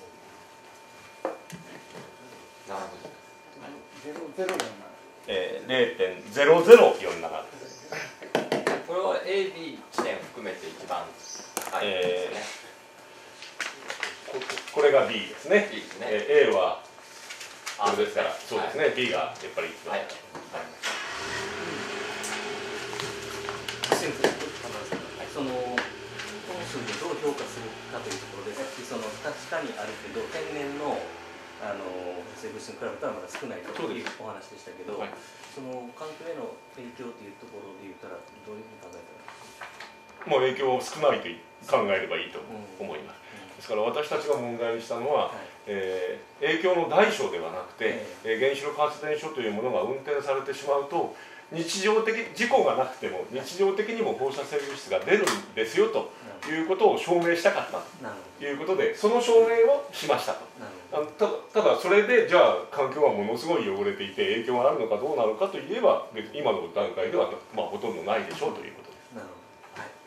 なるほど。 ゼロゼロよんなな。 えー、ゼロてんゼロゼロよんななです。 これは エービー 地点含めて一番高いですね。えー、こ, これが B ですね。 B ですね。 えー、A はこれですから、そうですね、はい、B がやっぱり一番、はいはい、 その本数でどう評価するかというところです。その確かにあるけど天然のあの生物質に比べたらまだ少ないというお話でしたけど、はい、その環境への影響というところで言ったらどういうふうに考えたらいいですか。 もう影響少ないと考えればいいと思います。うん、ですから私たちが問題にしたのは、はい、えー、影響の大小ではなくて、えー、原子力発電所というものが運転されてしまうと日常的事故がなくても日常的にも放射性物質が出るんですよということを証明したかったということでその証明をしましたと。あの た, ただそれでじゃあ環境はものすごい汚れていて影響があるのかどうなのかといえば今の段階では、まあ、ほとんどないでしょうということです。なるほど。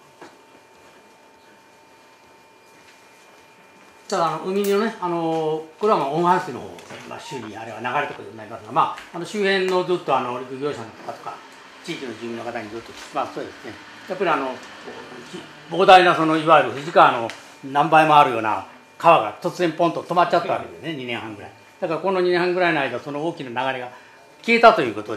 ただあの海のね、あのこれはまあ温排水の方、まあ、周囲にあれは流れとかになりますが、まあ、あの周辺のずっとあの陸業者の方とか地域の住民の方にずっと聞きますとですね、やっぱりあの膨大なそのいわゆる藤川の何倍もあるような川が突然ポンと止まっちゃったわけですね、にねんはんぐらい。だからこのにねんはんぐらいの間その大きな流れが消えたということで、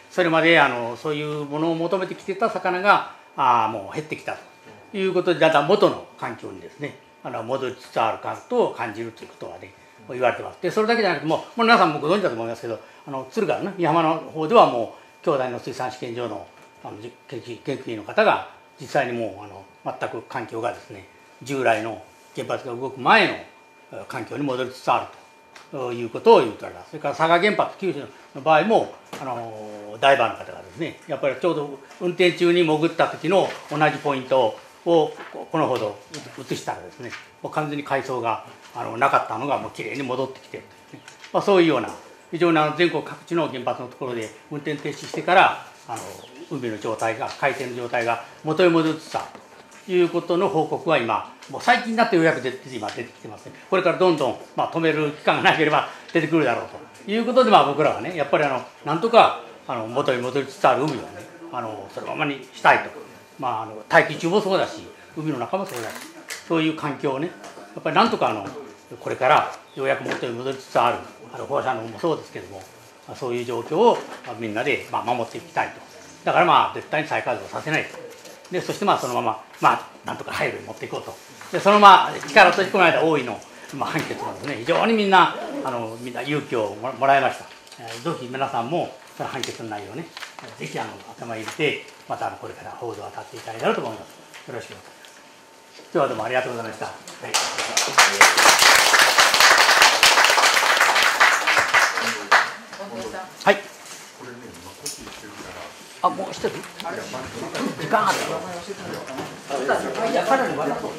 それまであのそういうものを求めてきてた魚があもう減ってきたということで、だんだん元の環境にですねあの戻りつつあるかと感じるということはね言われてます。でそれだけじゃなくてもうもう皆さんもご存知だと思いますけど、あの敦賀のね美浜の方ではもう兄弟の水産試験場のあの研究研究員の方が実際にもうあの全く環境がですね従来の原発が動く前の環境に戻りつつあるということを言うとあります。それから佐賀原発九州の場合もあのダイバーの方がですねやっぱりちょうど運転中に潜った時の同じポイントをこのほど移したらですねもう完全に海藻があのなかったのがもうきれいに戻ってきているというね、まあ、そういうような非常にあの全国各地の原発のところで運転停止してからあの海の状態が海底の状態が元に戻りつつあるということの報告は今もう最近になってようやく出て今出てきてますね。これからどんどん、まあ、止める期間がなければ出てくるだろうということで、まあ、僕らはねやっぱりあのなんとかあの元に戻りつつある海をねあのそのままにしたいと、まあ、あの大気中もそうだし海の中もそうだしそういう環境をねやっぱりなんとかあのこれからようやく元に戻りつつあるあの放射能もそうですけどもそういう状況をみんなでまあ守っていきたいと。だからまあ絶対に再稼働させないと。でそしてまあそのまままあなんとか配慮に持っていこうと。でそのまま力としてこの間大井の、まあ、判決もですね非常にみんなあのみんな勇気をももらいました。えー、ぜひ皆さんもその判決の内容をねぜひあの頭に入れてまたあのこれから報道を当たっていただけたらと思います。よろしくお願いします。今日はどうもありがとうございました。はいはい。あ、もうしてる？時間ある？いや、彼らに渡そう。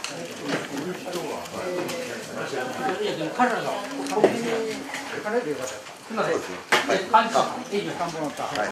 彼らがすみません。